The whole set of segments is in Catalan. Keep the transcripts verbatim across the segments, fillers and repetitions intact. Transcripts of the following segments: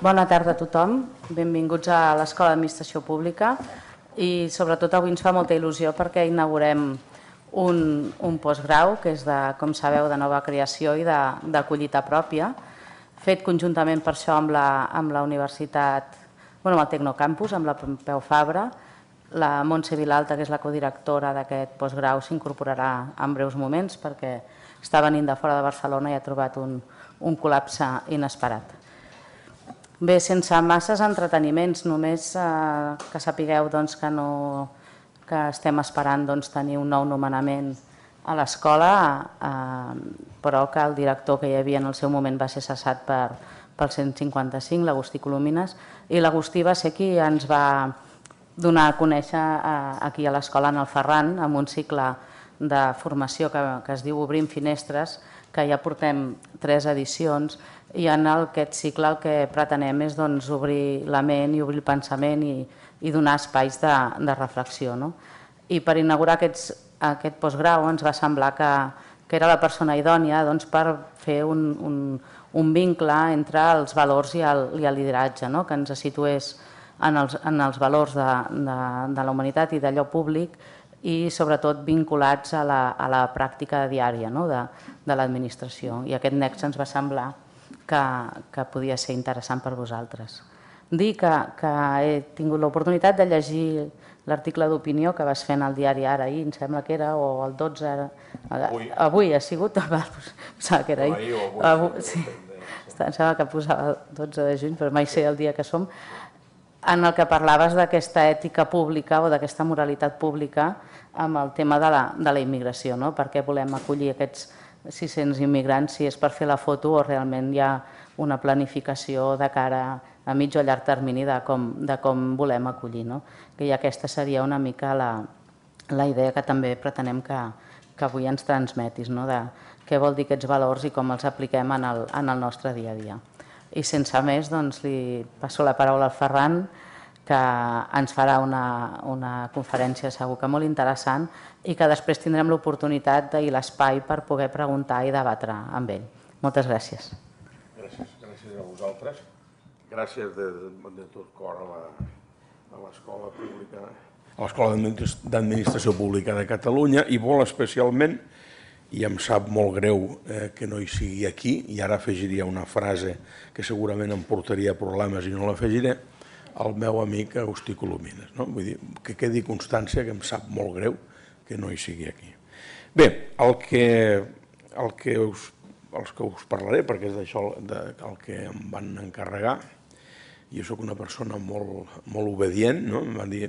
Bona tarda a tothom, benvinguts a l'Escola d'Administració Pública i sobretot avui ens fa molta il·lusió perquè inaugurem un, un postgrau que és, de, com sabeu, de nova creació i de, de collita pròpia, fet conjuntament per això amb la, amb la Universitat, bueno, amb el Tecnocampus, amb la Pompeu Fabra. La Montse Vilalta, que és la codirectora d'aquest postgrau, s'incorporarà en breus moments perquè està venint de fora de Barcelona i ha trobat un, un col·lapse inesperat. Bé, sense masses entreteniments, només eh, que sapigueu doncs, que, no, que estem esperant doncs, tenir un nou nomenament a l'escola, eh, però que el director que hi havia en el seu moment va ser cessat per, pel cent cinquanta-cinc, l'Agustí Colomines, i l'Agustí va ser qui ens va donar a conèixer eh, aquí a l'escola en el Ferran, amb un cicle de formació que, que es diu Obrim Finestres, que ja portem tres edicions, i en aquest cicle el que pretenem és doncs, obrir la ment i obrir el pensament i, i donar espais de, de reflexió. No? I per inaugurar aquests, aquest postgrau ens va semblar que, que era la persona idònia doncs, per fer un, un, un vincle entre els valors i el, i el lideratge, no? Que ens situés en els, en els valors de, de, de la humanitat i d'allò públic i sobretot vinculats a la, a la pràctica diària, no? de, de l'administració. I aquest nexe ens va semblar que, que podia ser interessant per vosaltres. Dir que, que he tingut l'oportunitat de llegir l'article d'opinió que vas fer en el diari Ara ahir, em sembla que era, o el dotze... Avui. Avui ha sigut? Pensava que era ahir. Avui, sí. Em sembla que posava el dotze de juny, però mai sé el dia que som, en el que parlaves d'aquesta ètica pública o d'aquesta moralitat pública amb el tema de la, de la immigració, no? Per què volem acollir aquests sis-cents immigrants, si és per fer la foto o realment hi ha una planificació de cara a mig o llarg termini de com, de com volem acollir. No? Que ja aquesta seria una mica la, la idea que també pretenem que, que avui ens transmetis, no? De què vol dir aquests valors i com els apliquem en el, en el nostre dia a dia. I sense més, doncs, li passo la paraula al Ferran, que ens farà una, una conferència segur que molt interessant i que després tindrem l'oportunitat i l'espai per poder preguntar i debatre amb ell. Moltes gràcies. Gràcies, gràcies a vosaltres. Gràcies de, de tot cor a l'Escola Pública, a l'Escola d'Administració Pública de Catalunya i molt especialment, i em sap molt greu eh, que no hi sigui aquí, i ara afegiria una frase que segurament em portaria problemes i no l'afegiré, el meu amic Agustí Colomines. No? Vull dir, que quedi constància que em sap molt greu que no hi sigui aquí. Bé, el que, el que, us, els que us parlaré, perquè és d'això el que em van encarregar, jo sóc una persona molt, molt obedient, no? Em van dir,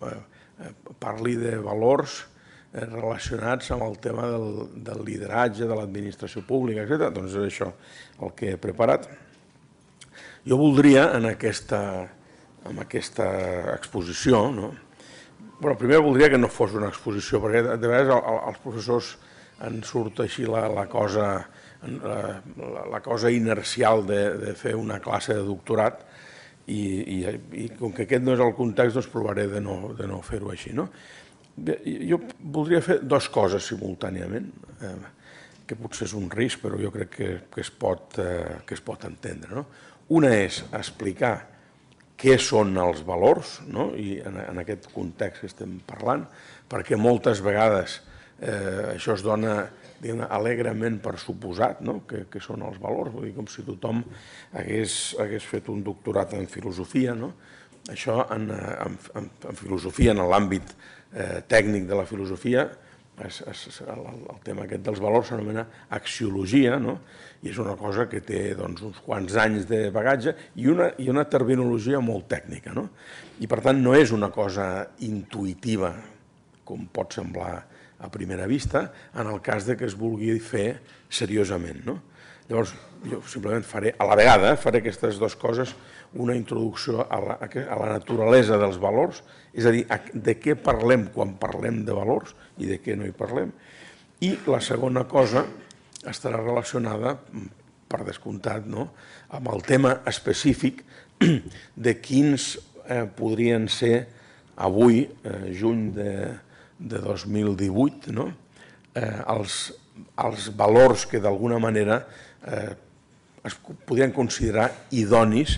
parli de valors relacionats amb el tema del, del lideratge, de l'administració pública, etcètera. Doncs és això el que he preparat. Jo voldria, en aquesta... amb aquesta exposició, no? Bueno, primer voldria que no fos una exposició, perquè de vegades als professors en surt així la, la, cosa, la, la cosa inercial de, de fer una classe de doctorat i, i, i com que aquest no és el context, doncs provaré de no, de no fer-ho així. No? Jo voldria fer dues coses simultàniament, eh, que potser és un risc, però jo crec que, que, es, pot, eh, que es pot entendre. No? Una és explicar què són els valors, no? I en, en aquest context que estem parlant, perquè moltes vegades eh, això es dona alegrement per suposat, no? que, que són els valors, vull dir, com si tothom hagués, hagués fet un doctorat en filosofia. No? Això en, en, en, en filosofia, en l'àmbit eh, tècnic de la filosofia, es, es, el, el tema aquest dels valors s'anomena axiologia, no? I és una cosa que té doncs, uns quants anys de bagatge i una, i una terminologia molt tècnica. No? I per tant no és una cosa intuïtiva, com pot semblar a primera vista, en el cas de que es vulgui fer seriosament. No? Llavors, jo simplement faré, a la vegada, faré aquestes dues coses, una introducció a la, a la naturalesa dels valors, és a dir, de què parlem quan parlem de valors i de què no hi parlem. I la segona cosa estarà relacionada, per descomptat, no? Amb el tema específic de quins eh, podrien ser avui, eh, juny de, de dos mil divuit, no? eh, els, els valors que d'alguna manera eh, es podrien considerar idonis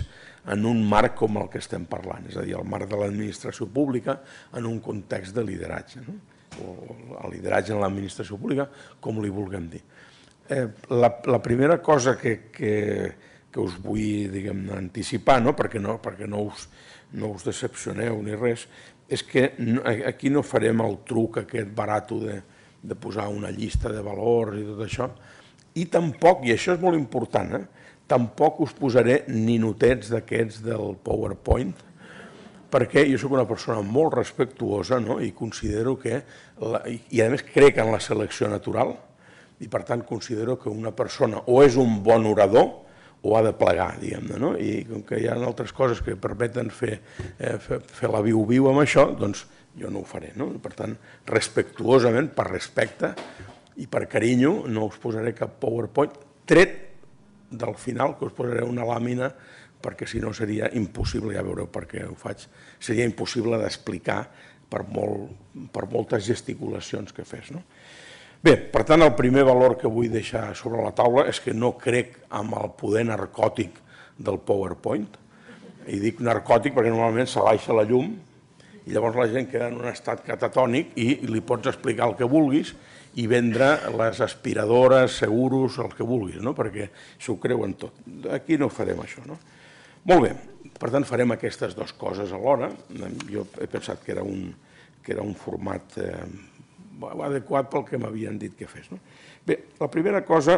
en un marc com el que estem parlant, és a dir, el marc de l'administració pública en un context de lideratge, no? O el lideratge en l'administració pública, com li vulguem dir. Eh, la, la primera cosa que, que, que us vull, diguem, anticipar, no? perquè, no, perquè no, us, no us decepcioneu ni res, és que no, aquí no farem el truc aquest barato de, de posar una llista de valors i tot això, i tampoc, i això és molt important, eh? tampoc us posaré ninotets d'aquests del PowerPoint, perquè jo soc una persona molt respectuosa, no? I considero que, la, i a més crec en la selecció natural, i per tant considero que una persona o és un bon orador o ha de plegar, diguem-ne, no? I com que hi ha altres coses que permeten fer, eh, fer, fer la viu-viu amb això, doncs jo no ho faré, no? Per tant, respectuosament, per respecte i per carinyo, no us posaré cap PowerPoint, tret del final, que us posaré una làmina, perquè si no seria impossible, ja veureu per què ho faig, seria impossible d'explicar per, molt, per moltes gesticulacions que fes, no? Bé, per tant, el primer valor que vull deixar sobre la taula és que no crec en el poder narcòtic del PowerPoint. I dic narcòtic perquè normalment se baixa la llum i llavors la gent queda en un estat catatònic i li pots explicar el que vulguis i vendre les aspiradores, seguros, el que vulguis, no? Perquè s'ho creuen tot. Aquí no farem això, no? Molt bé, per tant farem aquestes dues coses alhora. Jo he pensat que era un, que era un format eh, adequat pel que m'havien dit que fes. No? Bé, la primera cosa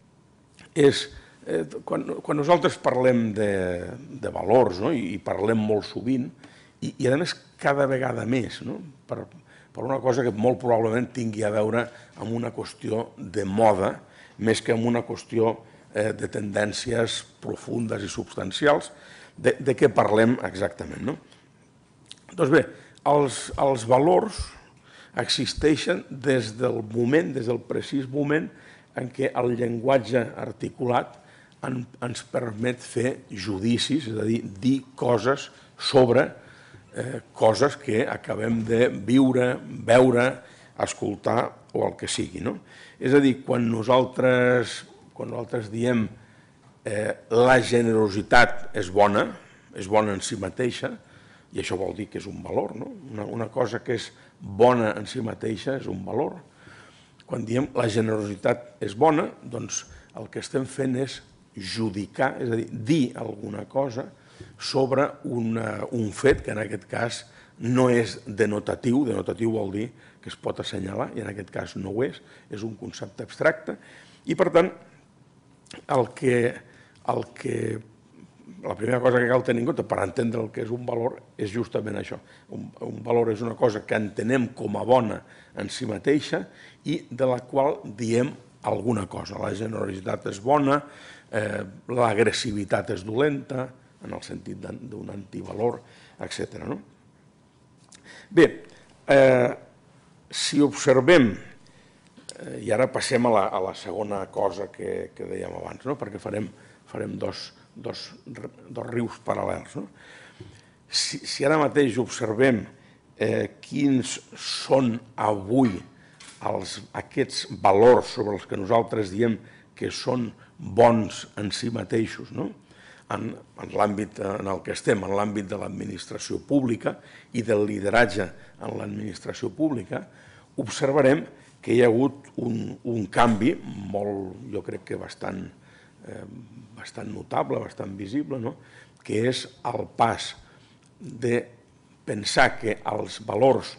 és, eh, quan, quan nosaltres parlem de, de valors, no? I, i parlem molt sovint, i, i a més cada vegada més, no? per, per una cosa que molt probablement tingui a veure amb una qüestió de moda, més que amb una qüestió eh, de tendències profundes i substancials, de, de què parlem exactament. No? Doncs bé, els, els valors existeixen des del moment, des del precís moment en què el llenguatge articulat en, ens permet fer judicis, és a dir, dir coses sobre eh, coses que acabem de viure, veure, escoltar o el que sigui. No? És a dir, quan nosaltres, quan nosaltres diem eh, la generositat és bona, és bona en si mateixa, i això vol dir que és un valor, no? Una, una cosa que és bona en si mateixa és un valor. Quan diem la generositat és bona, doncs el que estem fent és judicar, és a dir, dir alguna cosa sobre una, un fet que en aquest cas no és denotatiu, denotatiu vol dir que es pot assenyalar, i en aquest cas no ho és, és un concepte abstracte, i per tant el que, el que la primera cosa que cal tenir en compte per entendre el que és un valor és justament això. Un, un valor és una cosa que entenem com a bona en si mateixa i de la qual diem alguna cosa. La generositat és bona, eh, l'agressivitat és dolenta, en el sentit d'un antivalor, etcètera. No? Bé, eh, si observem, eh, i ara passem a la, a la segona cosa que, que dèiem abans, no? Perquè farem, farem dos Dos, dos rius paral·lels. No? Si, si ara mateix observem eh, quins són avui els, aquests valors sobre els que nosaltres diem que són bons en si mateixos, no? en, en l'àmbit en el que estem, en l'àmbit de l'administració pública i del lideratge en l'administració pública, observarem que hi ha hagut un, un canvi molt, jo crec que bastant eh, bastant notable, bastant visible, no? Que és el pas de pensar que els valors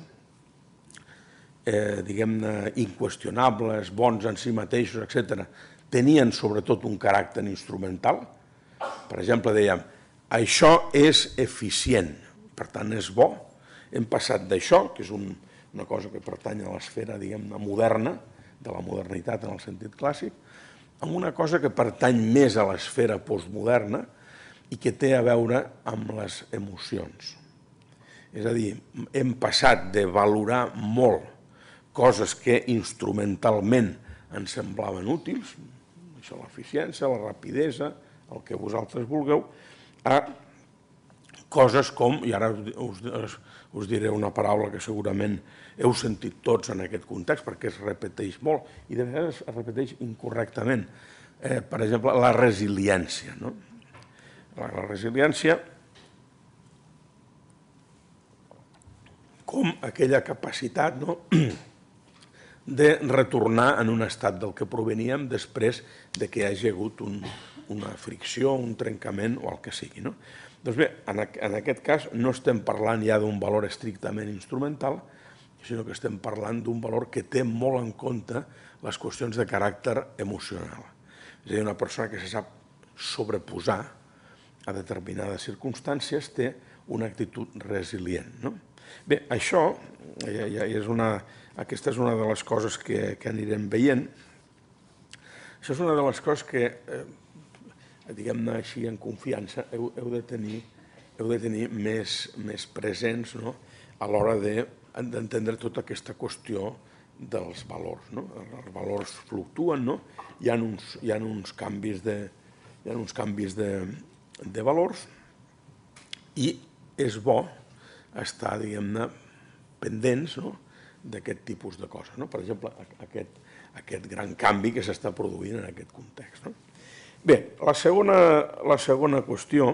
eh, diguem-ne inqüestionables, bons en si mateixos, etcètera, tenien sobretot un caràcter instrumental. Per exemple, dèiem, això és eficient, per tant és bo. Hem passat d'això, que és un, una cosa que pertany a l'esfera, diguem-ne, moderna, de la modernitat en el sentit clàssic, amb una cosa que pertany més a l'esfera postmoderna i que té a veure amb les emocions. És a dir, hem passat de valorar molt coses que instrumentalment ens semblaven útils, això, l'eficiència, la rapidesa, el que vosaltres vulgueu, a coses com, i ara us, us, us diré una paraula que segurament heu sentit tots en aquest context, perquè es repeteix molt, i de vegades es repeteix incorrectament. Eh, per exemple, la resiliència. No? la resiliència com aquella capacitat de retornar en un estat del que proveníem després de que hi hagi hagut una fricció, un trencament o el que sigui. Doncs bé, en aquest cas no estem parlant ja d'un valor estrictament instrumental, sinó que estem parlant d'un valor que té molt en compte les qüestions de caràcter emocional. És a dir, una persona que se sap sobreposar a determinades circumstàncies té una actitud resilient. Bé, això, aquesta és una de les coses que anirem veient. Això és una de les coses que, diguem-ne així, en confiança, heu de tenir més presents a l'hora d'entendre tota aquesta qüestió dels valors. Els valors fluctuen, hi ha uns canvis de valors i és bo estar, diguem-ne, pendents d'aquest tipus de coses. Per exemple, aquest gran canvi que s'està produint en aquest context. Bé, la segona qüestió,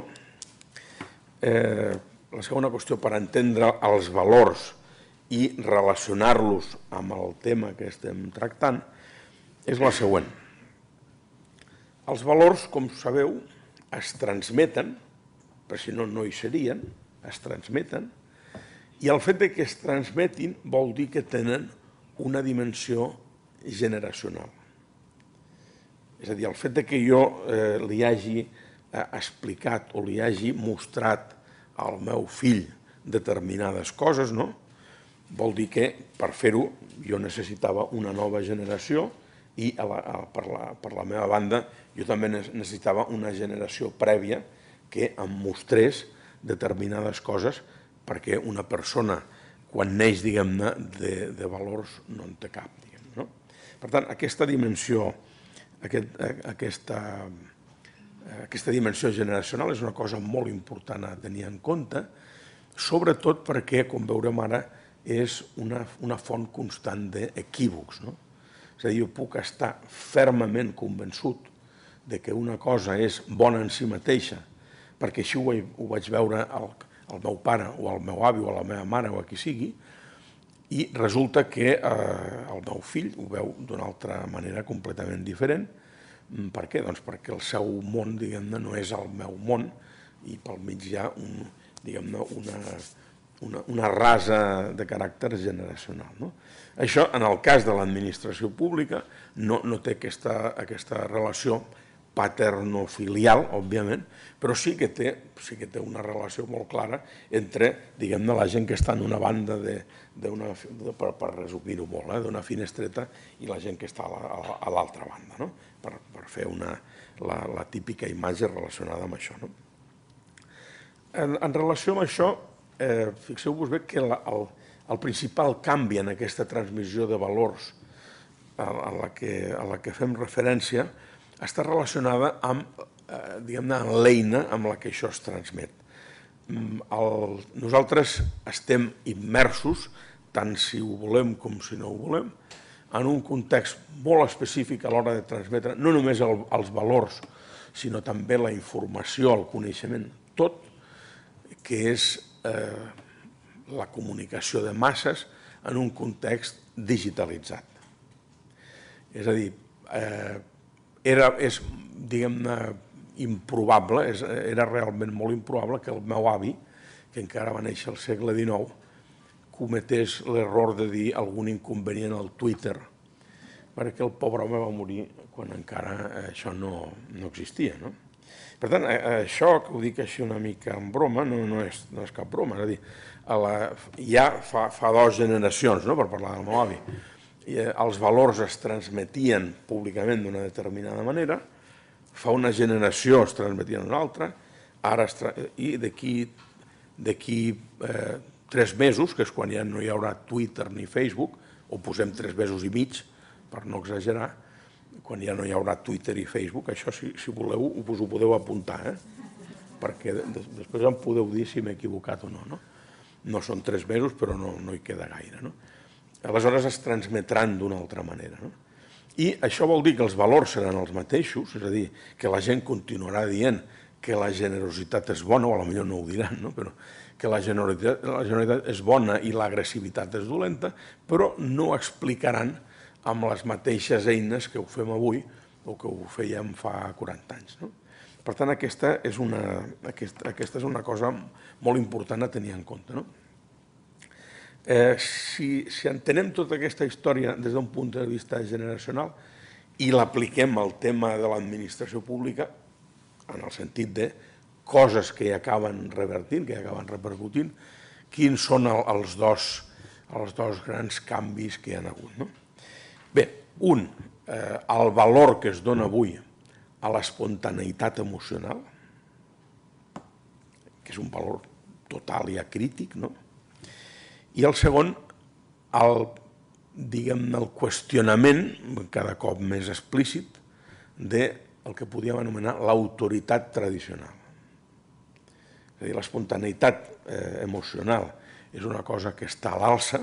la segona qüestió per entendre els valors i relacionar-los amb el tema que estem tractant és la següent. Els valors, com sabeu, es transmeten, per si no, no hi serien, es transmeten, i el fet que es transmetin vol dir que tenen una dimensió generacional. És a dir, el fet que jo li hagi explicat o li hagi mostrat al meu fill determinades coses, vol dir que per fer-ho jo necessitava una nova generació i per la meva banda jo també necessitava una generació prèvia que em mostrés determinades coses perquè una persona, quan neix, diguem-ne, de valors, no en té cap. Per tant, aquesta dimensió, aquesta dimensió generacional és una cosa molt important a tenir en compte, sobretot perquè, com veurem ara, és una font constant d'equívocs. És a dir, jo puc estar fermament convençut que una cosa és bona en si mateixa, perquè així ho vaig veure al meu pare o al meu avi o a la meva mare o a qui sigui, i resulta que el meu fill ho veu d'una altra manera completament diferent. Per què? Doncs perquè el seu món, diguem-ne, no és el meu món i pel mig hi ha una rasa de caràcter generacional. Això, en el cas de l'administració pública, no té aquesta relació paternofilial, òbviament, però sí que té una relació molt clara entre, diguem-ne, la gent que està en una banda, per resumir-ho molt, d'una finestreta, i la gent que està a l'altra banda, per fer la típica imatge relacionada amb això. En relació amb això, fixeu-vos bé que el principal canvi en aquesta transmissió de valors a la que fem referència està relacionada amb l'eina amb la que això es transmet. Nosaltres estem immersos, tant si ho volem com si no ho volem, en un context molt específic a l'hora de transmetre no només els valors, sinó també la informació, el coneixement, tot, que és la comunicació de masses en un context digitalitzat. És a dir, és, diguem-ne, improbable, era realment molt improbable que el meu avi, que encara va néixer al segle dinou, cometés l'error de dir algun inconvenient al Twitter, perquè el pobre home va morir quan encara això no existia. Per tant, això, que ho dic així una mica en broma, no és cap broma, és a dir, ja fa dues generacions, per parlar del meu avi, els valors es transmetien públicament d'una determinada manera, fa una generació es transmetien d'una altra, i d'aquí tres mesos, que és quan ja no hi haurà Twitter ni Facebook, o posem tres mesos i mig, per no exagerar, quan ja no hi haurà Twitter i Facebook, això, si voleu, us ho podeu apuntar, perquè després em podeu dir si m'he equivocat o no. No són tres mesos, però no hi queda gaire. Aleshores es transmetran d'una altra manera. I això vol dir que els valors seran els mateixos, és a dir, que la gent continuarà dient que la generositat és bona, o potser no ho diran, no? Però que la generositat és bona i l'agressivitat és dolenta, però no explicaran amb les mateixes eines que ho fem avui o que ho fèiem fa quaranta anys. No? Per tant, aquesta és una, aquesta, aquesta és una cosa molt important a tenir en compte. No? Eh, si, si entenem tota aquesta història des d'un punt de vista generacional i l'apliquem al tema de l'administració pública, en el sentit de coses que hi acaben revertint, que hi acaben repercutint, quins són els dos, els dos grans canvis que hi ha hagut. No? Bé, un, eh, el valor que es dona avui a l'espontaneïtat emocional, que és un valor total i acrític, no? I el segon, el, diguem-ne, el qüestionament, cada cop més explícit, del que podíem anomenar l'autoritat tradicional. És a dir, l'espontaneïtat eh, emocional és una cosa que està a l'alça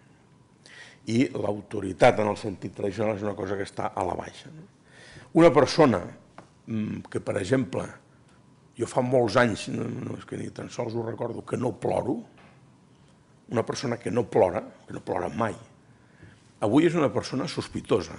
i l'autoritat en el sentit tradicional és una cosa que està a la baixa. No? Una persona que, per exemple, jo fa molts anys, no, no és que ni tan sols ho recordo, que no ploro, una persona que no plora, que no plora mai, avui és una persona sospitosa.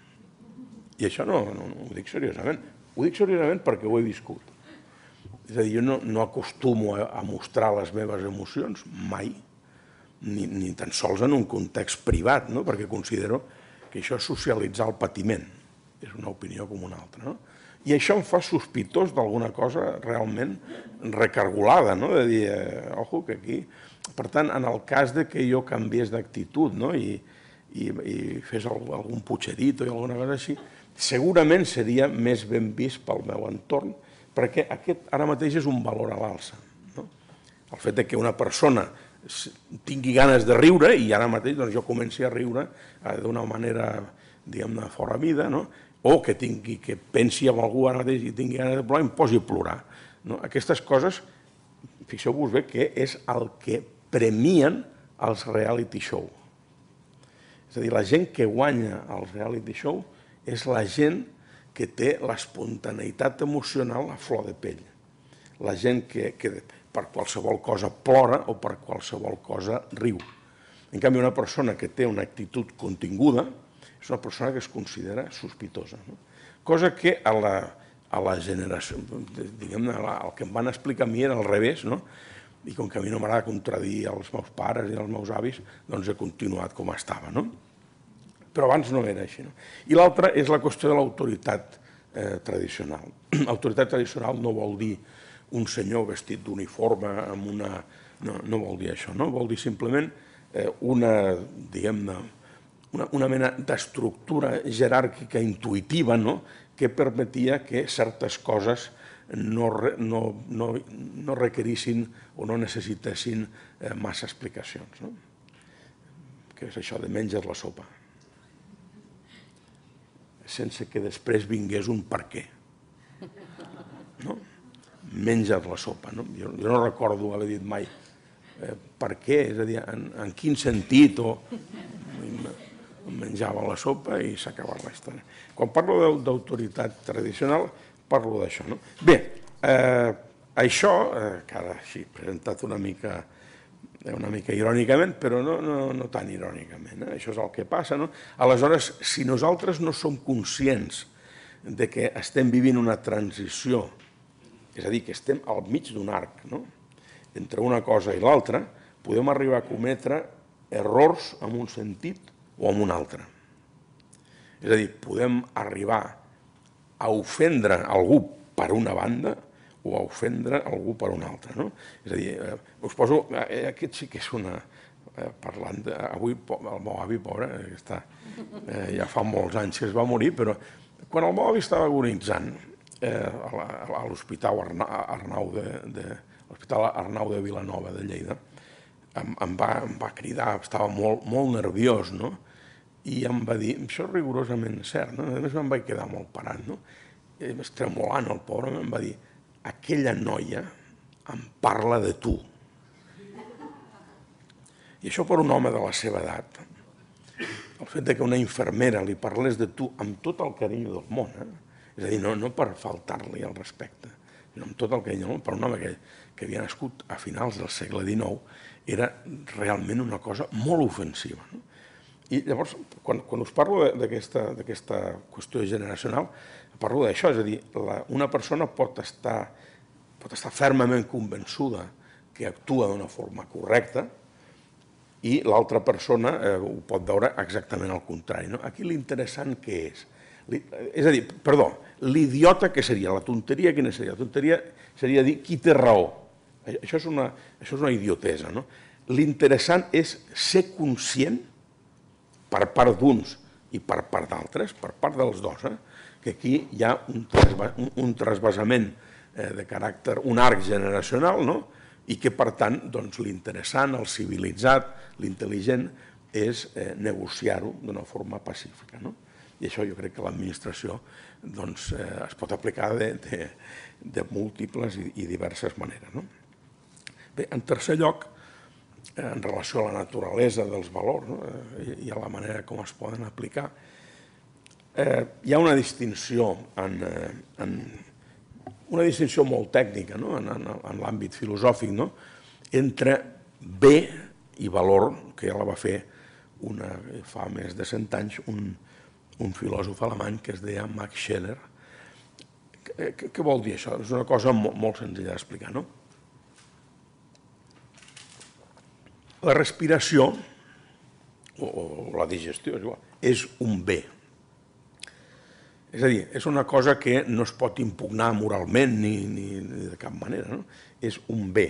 I això no, no, no ho dic seriosament. Ho dic seriosament perquè ho he viscut. És a dir, jo no, no acostumo a, a mostrar les meves emocions mai, ni, ni tan sols en un context privat, no? Perquè considero que això és socialitzar el patiment. És una opinió com una altra. No? I això em fa sospitós d'alguna cosa realment recargolada, no? De dir, eh, ojo, que aquí... Per tant, en el cas de que jo canviés d'actitud, no? I, i, i fes algun putxerito i alguna cosa així, segurament seria més ben vist pel meu entorn, perquè aquest ara mateix és un valor a l'alça. No? El fet de que una persona tingui ganes de riure i ara mateix doncs, jo comenci a riure eh, d'una manera, diguem-ne, fora vida, no? O que, tingui, que pensi en algú ara mateix i tingui ganes de plorar i em posi a plorar. No? Aquestes coses, fixeu-vos bé que és el que premien els reality show. És a dir, la gent que guanya els reality show és la gent que té l'espontaneïtat emocional a flor de pell. La gent que, que per qualsevol cosa plora o per qualsevol cosa riu. En canvi, una persona que té una actitud continguda és una persona que es considera sospitosa. No? Cosa que a la, a la generació, diguem-ne, el que em van explicar a mi era al revés, no? I com que a mi no m'agrada contradir els meus pares i els meus avis, doncs he continuat com estava. No? Però abans no era així. No? I l'altra és la qüestió de l'autoritat eh, tradicional. Autoritat tradicional no vol dir un senyor vestit d'uniforme amb una... No, no vol dir això, no? Vol dir simplement eh, una, diguem-ne, una, una mena d'estructura jeràrquica intuïtiva, no? Que permetia que certes coses no, no, no, no requerissin o no necessitessin eh, massa explicacions. No? Que és això de menges la sopa. Sense que després vingués un per què. No? Menges la sopa. No? Jo, jo no recordo haver dit mai eh, per què, és a dir, en, en quin sentit, o menjava la sopa i s'acabava la història. Quan parlo d'autoritat tradicional, parlo d'això. No? Bé, eh, això, eh, que ara sí, presentat una mica, una mica irònicament, però no, no, no tan irònicament. Eh? Això és el que passa. No? Aleshores, si nosaltres no som conscients de que estem vivint una transició, és a dir, que estem al mig d'un arc, no? Entre una cosa i l'altra, podem arribar a cometre errors en un sentit o en un altre. És a dir, podem arribar a ofendre algú per una banda o a ofendre algú per una altra. No? És a dir, eh, us poso... Eh, aquest sí que és una... Eh, parlant de... Avui el meu avi, pobre, eh, està, eh, ja fa molts anys que es va morir, però quan el meu avi estava agonitzant eh, a l'Hospital Arnau de, de, l'Hospital Arnau de Vilanova de Lleida, em, em, va, em va cridar, estava molt, molt nerviós, no? I em va dir, això és rigorosament cert, no? A més me'n vaig quedar molt parat, no? I estremolant el pobre, em va dir, aquella noia em parla de tu. I això per un home de la seva edat, el fet que una infermera li parlés de tu amb tot el carinyo del món, eh? És a dir, no, no per faltar-li el respecte, amb tot el que deia, per un home que havia nascut a finals del segle dinou, era realment una cosa molt ofensiva. I llavors, quan us parlo d'aquesta qüestió generacional, parlo d'això, és a dir, una persona pot estar fermament convençuda que actua d'una forma correcta i l'altra persona ho pot veure exactament al contrari. Aquí l'interessant què és? És a dir, perdó, l'idiota què seria? La tonteria quina seria? La tonteria seria dir qui té raó. Això és una idiotesa. L'interessant és ser conscient per part d'uns i per part d'altres, per part dels dos, que aquí hi ha un trasbasament de caràcter, un arc generacional, i que, per tant, l'interessant, el civilitzat, l'intel·ligent, és negociar-ho d'una forma pacífica. I això jo crec que l'administració es pot aplicar de múltiples i diverses maneres. Bé, en tercer lloc, en relació a la naturalesa dels valors i a la manera com es poden aplicar, hi ha una distinció una distinció molt tècnica en l'àmbit filosòfic entre bé i valor, que ja la va fer fa més de cent anys un filòsof alemany que es deia Max Scheler. Què vol dir això? És una cosa molt senzilla d'explicar, no? La respiració, o la digestió, és un bé. És a dir, és una cosa que no es pot impugnar moralment ni de cap manera, és un bé.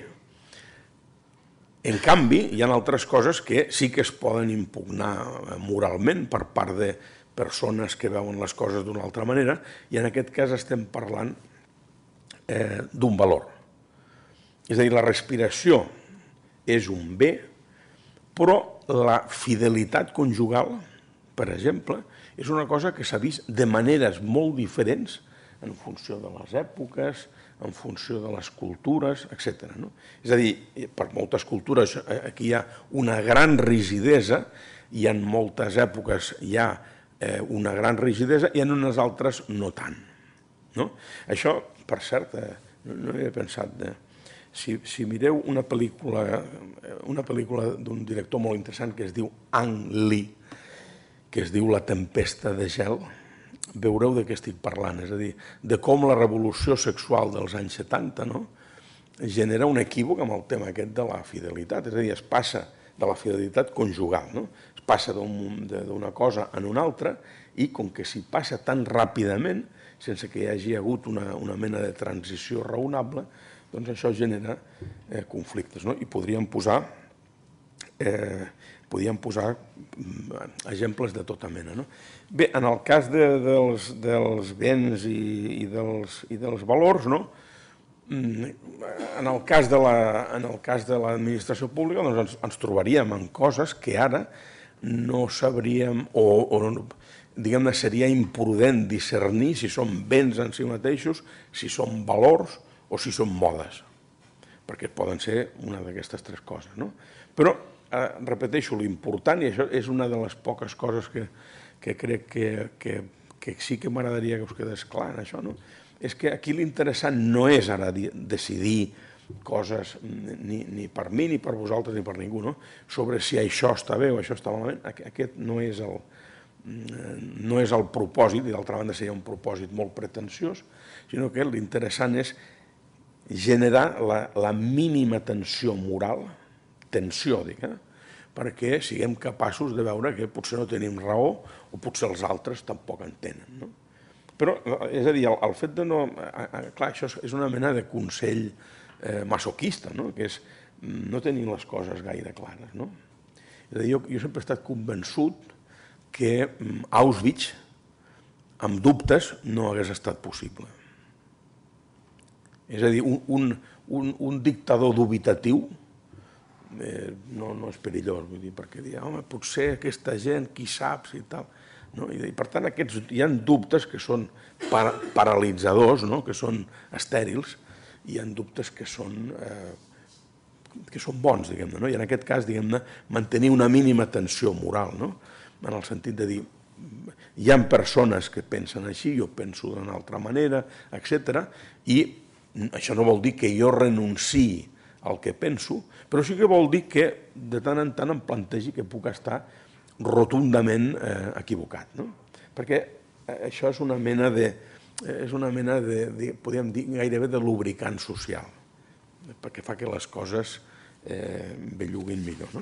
En canvi, hi ha altres coses que sí que es poden impugnar moralment per part de persones que veuen les coses d'una altra manera, i en aquest cas estem parlant d'un valor. És a dir, la respiració és un bé, però la fidelitat conjugal, per exemple, és una cosa que s'ha vist de maneres molt diferents en funció de les èpoques, en funció de les cultures, etcètera. És a dir, per moltes cultures aquí hi ha una gran rigidesa i en moltes èpoques hi ha una gran rigidesa i en unes altres no tant. Això, per cert, no hi he pensat. Si mireu una pel·lícula d'un director molt interessant que es diu Ang Lee, que es diu La tempesta de gel, veureu de què estic parlant, és a dir, de com la revolució sexual dels anys setanta genera un equívoc amb el tema aquest de la fidelitat, és a dir, es passa de la fidelitat conjugal, es passa d'una cosa en una altra i com que s'hi passa tan ràpidament, sense que hi hagi hagut una mena de transició raonable, doncs això genera conflictes. I podríem posar podríem posar exemples de tota mena. Bé, en el cas dels béns i dels valors, en el cas de l'administració pública ens trobaríem en coses que ara no sabríem, o diguem-ne seria imprudent discernir si són béns en si mateixos, si són valors o si són modes, perquè poden ser una d'aquestes tres coses. Però, repeteixo, l'important, i això és una de les poques coses que crec que sí que m'agradaria que us quedés clar en això, és que aquí l'interessant no és ara decidir coses ni per mi, ni per vosaltres, ni per ningú, sobre si això està bé o això està malament. Aquest no és el no és el propòsit, i d'altra banda seria un propòsit molt pretensiós, sinó que l'interessant és generar la mínima tensió moral, tensió, dic, perquè siguem capaços de veure que potser no tenim raó o potser els altres tampoc en tenen. Però, és a dir, el fet de no... Clar, això és una mena de consell masoquista, que és no tenir les coses gaire clares. És a dir, jo sempre he estat convençut que Auschwitz, amb dubtes, no hagués estat possible. És a dir, un dictador dubitatiu no és perillós, perquè dir, home, potser aquesta gent, qui sap, i tal. I per tant, hi ha dubtes que són paralitzadors, que són estèrils, i hi ha dubtes que són bons, diguem-ne, i en aquest cas, diguem-ne, mantenir una mínima tensió moral, en el sentit de dir, hi ha persones que pensen així, jo penso d'una altra manera, etcètera, i això no vol dir que jo renunciï al que penso, però sí que vol dir que de tant en tant em plantegi que puc estar rotundament equivocat. Perquè això és una mena de, és una mena de, podríem dir, gairebé de lubricant social, perquè fa que les coses belluguin millor.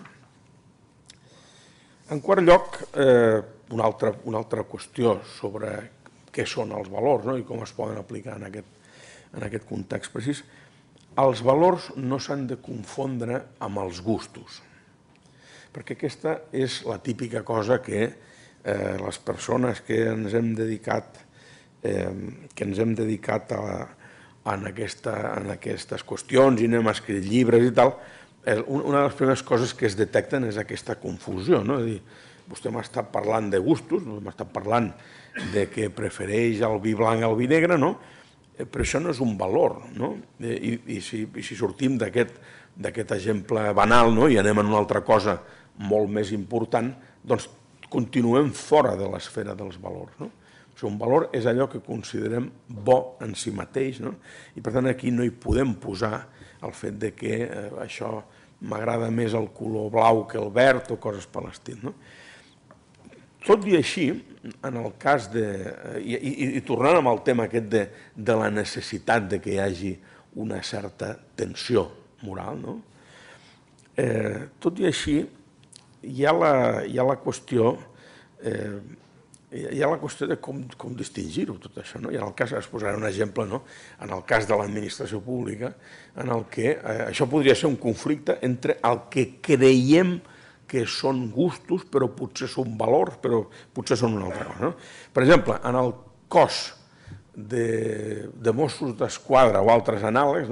En quart lloc, una altra qüestió sobre què són els valors i com es poden aplicar en aquest context precís. Els valors no s'han de confondre amb els gustos, perquè aquesta és la típica cosa que les persones que ens hem dedicat que ens hem dedicat en aquestes qüestions i anem a escriure llibres i tal, una de les primeres coses que es detecten és aquesta confusió. És a dir, vostè m'ha estat parlant de gustos, m'ha estat parlant de que prefereix el vi blanc al vi negre, però això no és un valor. I si sortim d'aquest exemple banal i anem a una altra cosa molt més important, doncs continuem fora de l'esfera dels valors. Un valor és allò que considerem bo en si mateix i per tant aquí no hi podem posar el fet que això m'agrada més el color blau que el verd o coses per l'estil. Tot i així, en el cas de... i tornant amb el tema aquest de la necessitat que hi hagi una certa tensió moral, tot i així hi ha la qüestió hi ha la qüestió de com distingir-ho, tot això. I en el cas, es posarà un exemple, en el cas de l'administració pública, en el que això podria ser un conflicte entre el que creiem que són gustos, però potser són valors, però potser són una altra cosa. Per exemple, en el cos de Mossos d'Esquadra o altres anàlegs,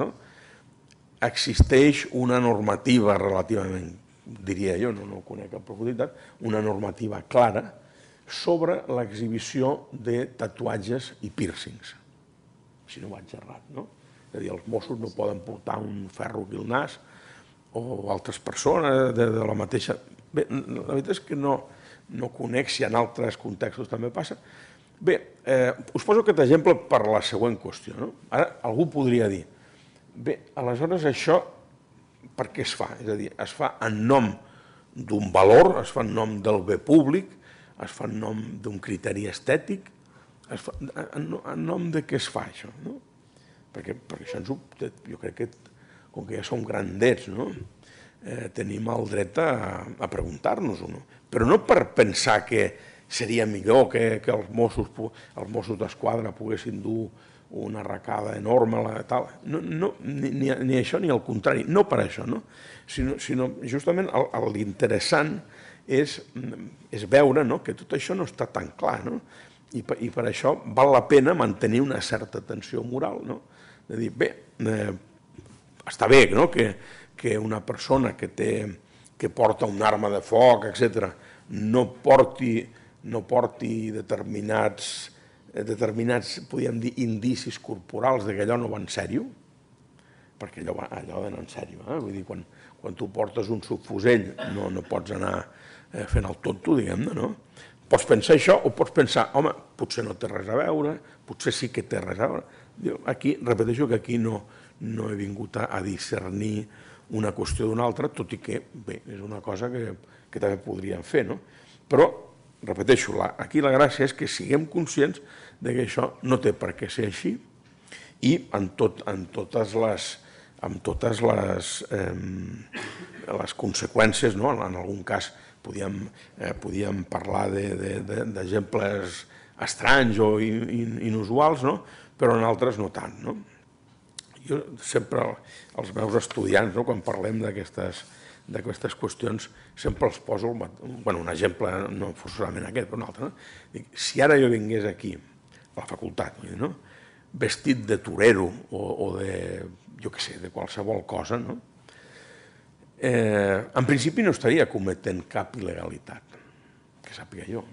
existeix una normativa relativament, diria jo, no ho conec en profunditat, una normativa clara sobre l'exhibició de tatuatges i pírcings, si no vaig errat. És a dir, els Mossos no poden portar un ferro aquí al nas o altres persones de la mateixa... Bé, la veritat és que no conec si en altres contextos també passa. Bé, us poso aquest exemple per la següent qüestió. Ara, algú podria dir, bé, aleshores això per què es fa? És a dir, es fa en nom d'un valor, es fa en nom del bé públic, es fa en nom d'un criteri estètic, en nom de què es fa això? Perquè això jo crec que, com que ja som grandets, tenim el dret a preguntar-nos-ho, però no per pensar que seria millor que els Mossos d'Esquadra poguessin dur una arracada enorme, ni això ni el contrari, no per això, sinó justament l'interessant és veure que tot això no està tan clar i per això val la pena mantenir una certa tensió moral, de dir, bé, està bé que una persona que porta una arma de foc, etcètera, no porti determinats, podríem dir, indicis corporals que allò no va en sèrio, perquè allò va en sèrio, vull dir, quan tu portes un subfusell no pots anar fent el tonto, diguem-ne, no? Pots pensar això o pots pensar, home, potser no té res a veure, potser sí que té res a veure. Aquí, repeteixo que aquí no he vingut a discernir una qüestió d'una altra, tot i que, bé, és una cosa que també podríem fer, no? Però, repeteixo, aquí la gràcia és que siguem conscients que això no té per què ser així i en totes les amb totes les conseqüències, en algun cas podíem parlar d'exemples estranys o inusuals, però en altres no tant. Jo sempre, els meus estudiants, quan parlem d'aquestes qüestions, sempre els poso un exemple, no forçosament aquest, però un altre. Si ara jo vingués aquí, a la facultat, vestit de torero o de, jo què sé, de qualsevol cosa, en principi no estaria cometent cap il·legalitat, que sàpiga jo.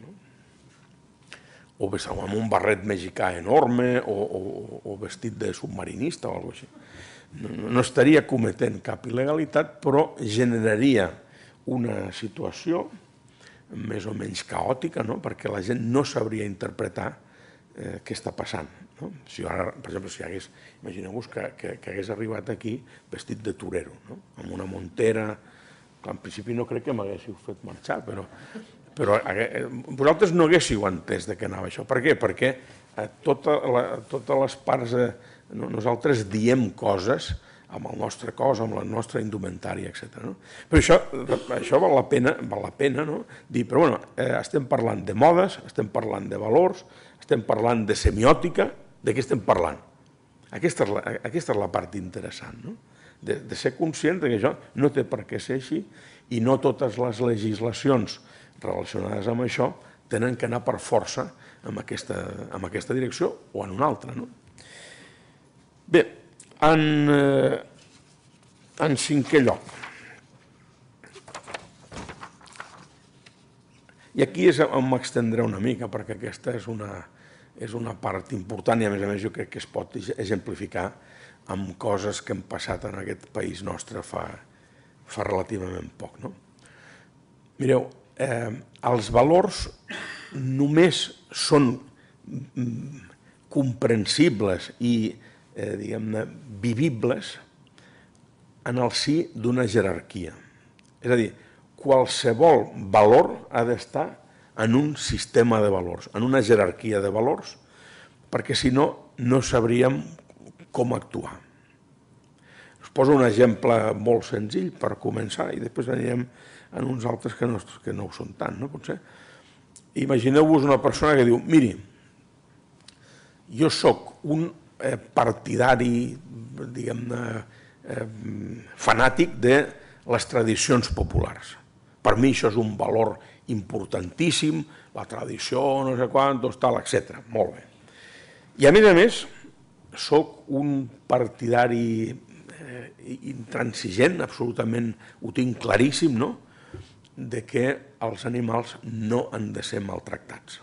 O amb un barret mexicà enorme o vestit de submarinista o alguna cosa així. No estaria cometent cap il·legalitat, però generaria una situació més o menys caòtica, perquè la gent no sabria interpretar què està passant. Si ara, per exemple, si hagués, imagineu-vos que, que, que hagués arribat aquí vestit de torero, no? Amb una montera, que en principi no crec que m'haguéssiu fet marxar, però, però vosaltres no haguéssiu entès de què anava això. Per què? Perquè a tota la, totes les parts, eh, nosaltres diem coses amb el nostre cos, amb la nostra indumentària, etcètera. No? Però això, això val la pena, val la pena no? dir, però bueno, eh, estem parlant de modes, estem parlant de valors, estem parlant de semiòtica, de què estem parlant? Aquesta és la, aquesta és la part interessant, no? de, de ser conscient que això no té per què ser així i no totes les legislacions relacionades amb això tenen que anar per força en aquesta, en aquesta direcció o en una altra. No? Bé, en, eh, en cinquè lloc, i aquí és on m'extendré una mica, perquè aquesta és una, és una part important i a més a més jo crec que es pot exemplificar amb coses que han passat en aquest país nostre fa, fa relativament poc. No? Mireu, eh, els valors només són comprensibles i eh, diguem-ne vivibles en el si d'una jerarquia. És a dir, qualsevol valor ha d'estar en un sistema de valors, en una jerarquia de valors, perquè si no, no sabríem com actuar. Us poso un exemple molt senzill per començar i després anirem en uns altres que no, que no ho són tant, no? Potser. Imagineu-vos una persona que diu, miri, jo sóc un eh, partidari, diguem-ne, eh, fanàtic de les tradicions populars. Per mi això és un valor importantíssim, la tradició, no sé quantos, tal, etcètera. Molt bé. I a més a més, soc un partidari eh, intransigent, absolutament, ho tinc claríssim, no?, de que els animals no han de ser maltractats.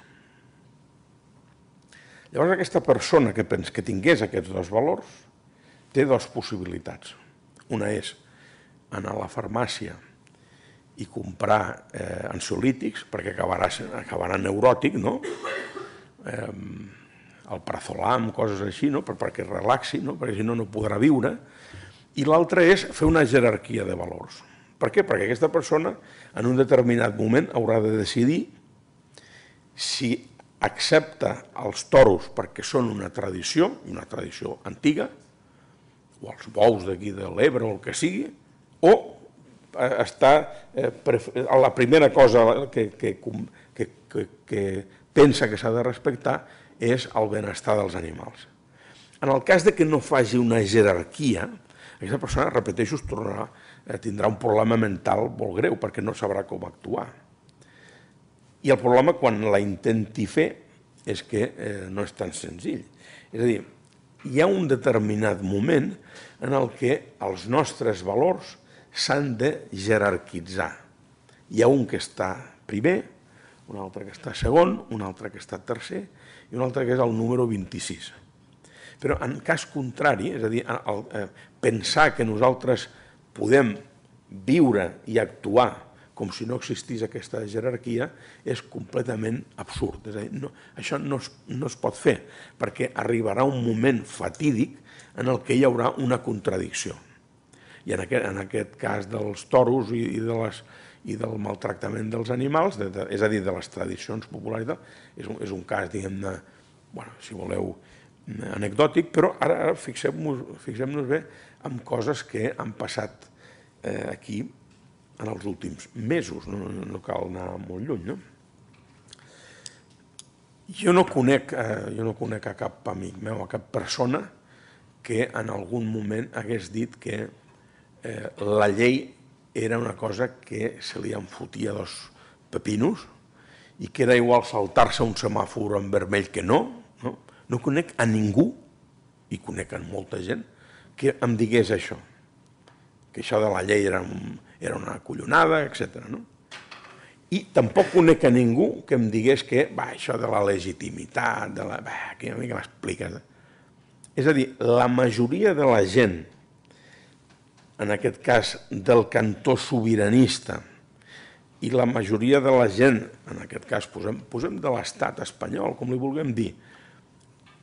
Llavors aquesta persona que pensa que tingués aquests dos valors té dues possibilitats. Una és anar a la farmàcia i comprar eh, ansiolítics, perquè acabarà, acabarà neuròtic, no? Eh, el prazolam, coses així, no? Per, perquè relaxi, no? Perquè si no, no podrà viure. I l'altra és fer una jerarquia de valors. Per què? Perquè aquesta persona en un determinat moment haurà de decidir si accepta els toros perquè són una tradició, una tradició antiga, o els bous d'aquí de l'Ebre o el que sigui, o està eh, la primera cosa que, que, que, que, que pensa que s'ha de respectar és el benestar dels animals. En el cas de que no faci una jerarquia, aquesta persona, repeteixo, es tornarà, eh, tindrà un problema mental molt greu perquè no sabrà com actuar. I el problema quan la intenti fer és que eh, no és tan senzill. És a dir, hi ha un determinat moment en el que els nostres valors s'han de jerarquitzar. Hi ha un que està primer, un altre que està segon, un altre que està tercer i un altre que és el número vint-i-sis. Però en cas contrari, és a dir, el, eh, pensar que nosaltres podem viure i actuar com si no existís aquesta jerarquia és completament absurd. És a dir, no, això no es, no es pot fer, perquè arribarà un moment fatídic en el que hi haurà una contradicció. I en aquest, en aquest cas dels toros i, i, de les, i del maltractament dels animals, de, de, és a dir, de les tradicions populars, és un, és un cas, diguem-ne, bueno, si voleu, anecdòtic, però ara, ara fixem-nos fixem bé en coses que han passat eh, aquí en els últims mesos, no, no cal anar molt lluny, no? Jo no conec, eh, jo no conec a cap amic meu, a cap persona que en algun moment hagués dit que eh, la llei era una cosa que se li enfotia dos pepinos i que era igual saltar-se un semàfor en vermell que no, no? No conec a ningú, i conec a molta gent, que em digués això, que això de la llei era, un, era una collonada, etcètera. No? I tampoc conec a ningú que em digués que va, això de la legitimitat, de la, va, que a mi que m'expliques. És a dir, la majoria de la gent, en aquest cas del cantó sobiranista, i la majoria de la gent, en aquest cas posem, posem de l'estat espanyol, com li vulguem dir,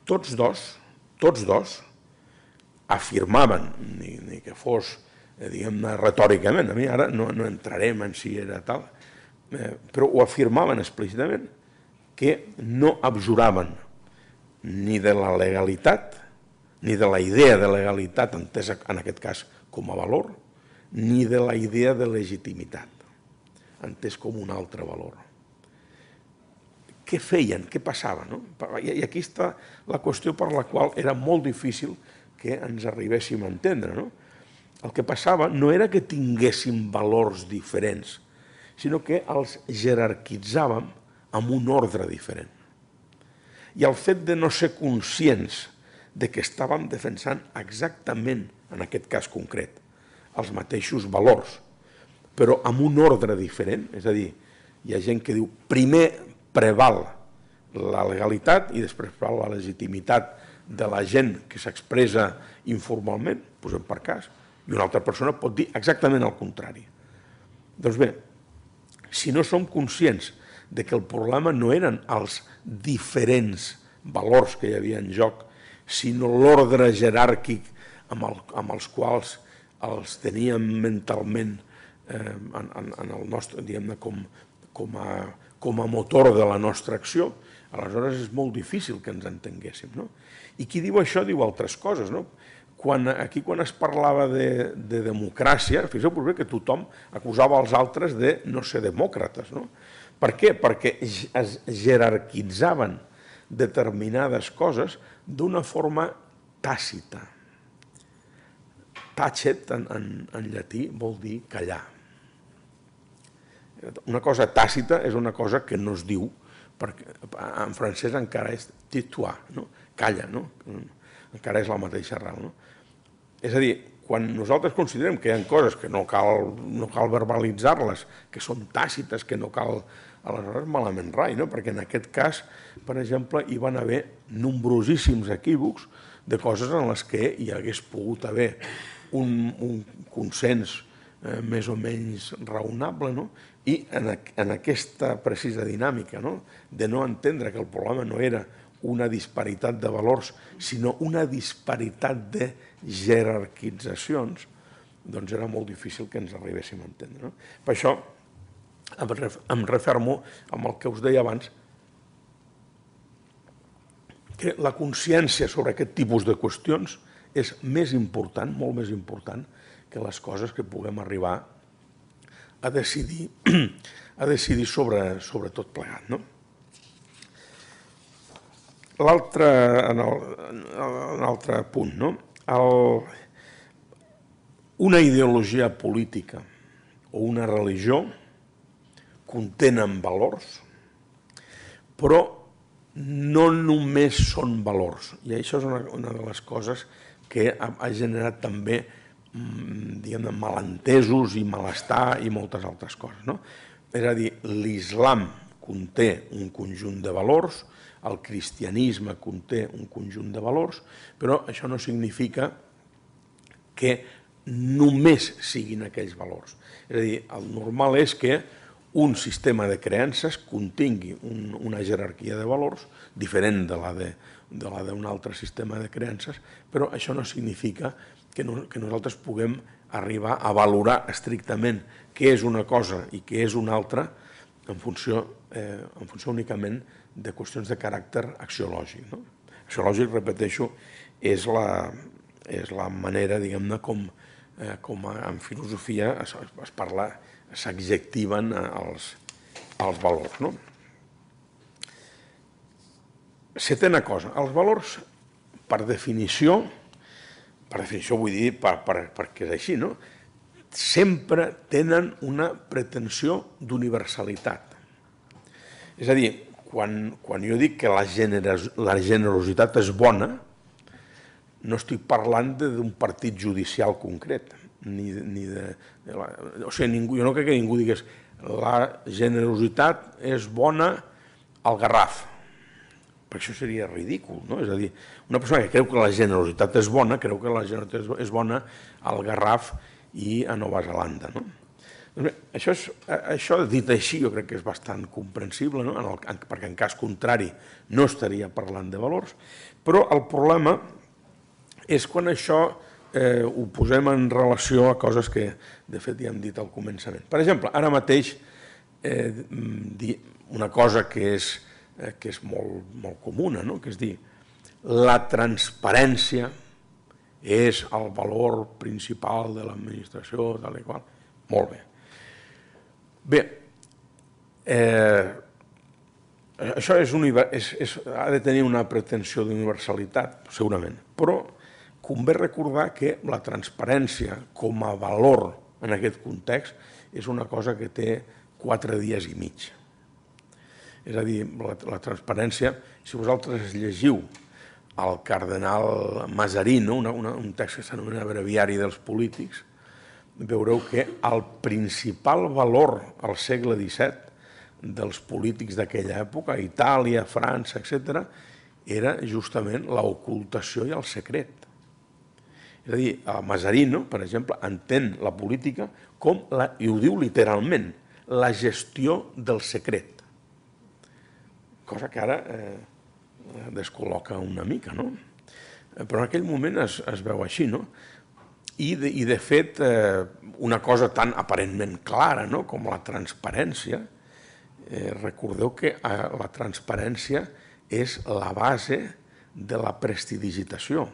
tots dos, tots dos, afirmaven, ni, ni que fos, eh, diguem-ne, retòricament, a mi ara no, no entrarem en si era tal, eh, però ho afirmaven explícitament, que no abjuraven ni de la legalitat, ni de la idea de legalitat, entesa en aquest cas com a valor, ni de la idea de legitimitat, entès com un altre valor. Què feien? Què passava? No? I aquí està la qüestió per la qual era molt difícil que ens arribéssim a entendre. No? El que passava no era que tinguéssim valors diferents, sinó que els jerarquitzàvem amb un ordre diferent. I el fet de no ser conscients de que estàvem defensant exactament, en aquest cas concret, els mateixos valors, però amb un ordre diferent, és a dir, hi ha gent que diu primer preval la legalitat i després preval la legitimitat de la gent que s'expressa informalment, posem per cas, i una altra persona pot dir exactament el contrari. Doncs bé, si no som conscients de que el problema no eren els diferents valors que hi havia en joc, sinó l'ordre jeràrquic amb, el, amb els quals els teníem mentalment eh, en, en, en el nostre, diguem-ne, com, com, a, com a motor de la nostra acció, aleshores és molt difícil que ens entenguéssim. No? I qui diu això diu altres coses. No? Quan, aquí quan es parlava de, de democràcia, fixeu-vos bé que tothom acusava els altres de no ser demòcrates. No? Per què? Perquè es jerarquitzaven determinades coses d'una forma tàcita. Tacet, en, en, en llatí, vol dir callar. Una cosa tàcita és una cosa que no es diu, perquè en francès encara és tais-toi, no? Calla, no? Encara és la mateixa arrel. No? És a dir, quan nosaltres considerem que hi ha coses que no cal, no cal verbalitzar-les, que són tàcites, que no cal, aleshores malament rai, no? Perquè en aquest cas, per exemple, hi van haver nombrosíssims equívocs de coses en les que hi hagués pogut haver un, un consens eh, més o menys raonable, no? I en, en aquesta precisa dinàmica, no? De no entendre que el problema no era una disparitat de valors, sinó una disparitat de jerarquitzacions, doncs era molt difícil que ens arribéssim a entendre. No? Per això em refermo amb el que us deia abans, que la consciència sobre aquest tipus de qüestions és més important, molt més important, que les coses que puguem arribar a decidir, a decidir sobre, sobre tot plegat. No? L'altre, en un altre punt, no? El, una ideologia política o una religió contenen valors, però no només són valors. I això és una, una de les coses que ha, ha generat també diguem-ne, malentesos i malestar i moltes altres coses. No? És a dir, l'islam conté un conjunt de valors, el cristianisme conté un conjunt de valors, però això no significa que només siguin aquells valors. És a dir, el normal és que un sistema de creences contingui un, una jerarquia de valors diferent de la de, de la d'un altre sistema de creences, però això no significa que, no, que nosaltres puguem arribar a valorar estrictament què és una cosa i què és una altra en funció, eh, en funció únicament de qüestions de caràcter axiològic. No? Axiològic, repeteixo, és la, és la manera, diguem-ne, com, eh, com en filosofia es, es parla, s'adjectiven els, els valors. No? Setena cosa, els valors, per definició, per definició vull dir per, per, perquè és així, no? Sempre tenen una pretensió d'universalitat. És a dir, quan, quan jo dic que la, generos, la generositat és bona, no estic parlant d'un partit judicial concret, ni, ni de... de la, o sigui, ningú, jo no crec que ningú digués la generositat és bona al Garraf, perquè això seria ridícul, no? És a dir, una persona que creu que la generositat és bona, creu que la generositat és bona al Garraf i a Nova Zelanda, no? Això dit així jo crec que és bastant comprensible, perquè en cas contrari no estaria parlant de valors, però el problema és quan això ho posem en relació a coses que de fet ja hem dit al començament. Per exemple, ara mateix una cosa que és molt comuna, que és dir, la transparència és el valor principal de l'administració, tal i qual. Molt bé. Bé, això ha de tenir una pretensió d'universalitat, segurament, però convé recordar que la transparència com a valor en aquest context és una cosa que té quatre dies i mig. És a dir, la transparència, si vosaltres llegiu el cardenal Mazarino, un text que s'anomena Breviari dels polítics, veureu que el principal valor al segle disset dels polítics d'aquella època, Itàlia, França, etcètera, era justament l'ocultació i el secret. És a dir, Mazarino, per exemple, entén la política com, i ho diu literalment, la gestió del secret. Cosa que ara descol·loca una mica, no? Però en aquell moment es veu així, no? I, de fet, una cosa tan aparentment clara com la transparència, recordeu que la transparència és la base de la prestidigitació.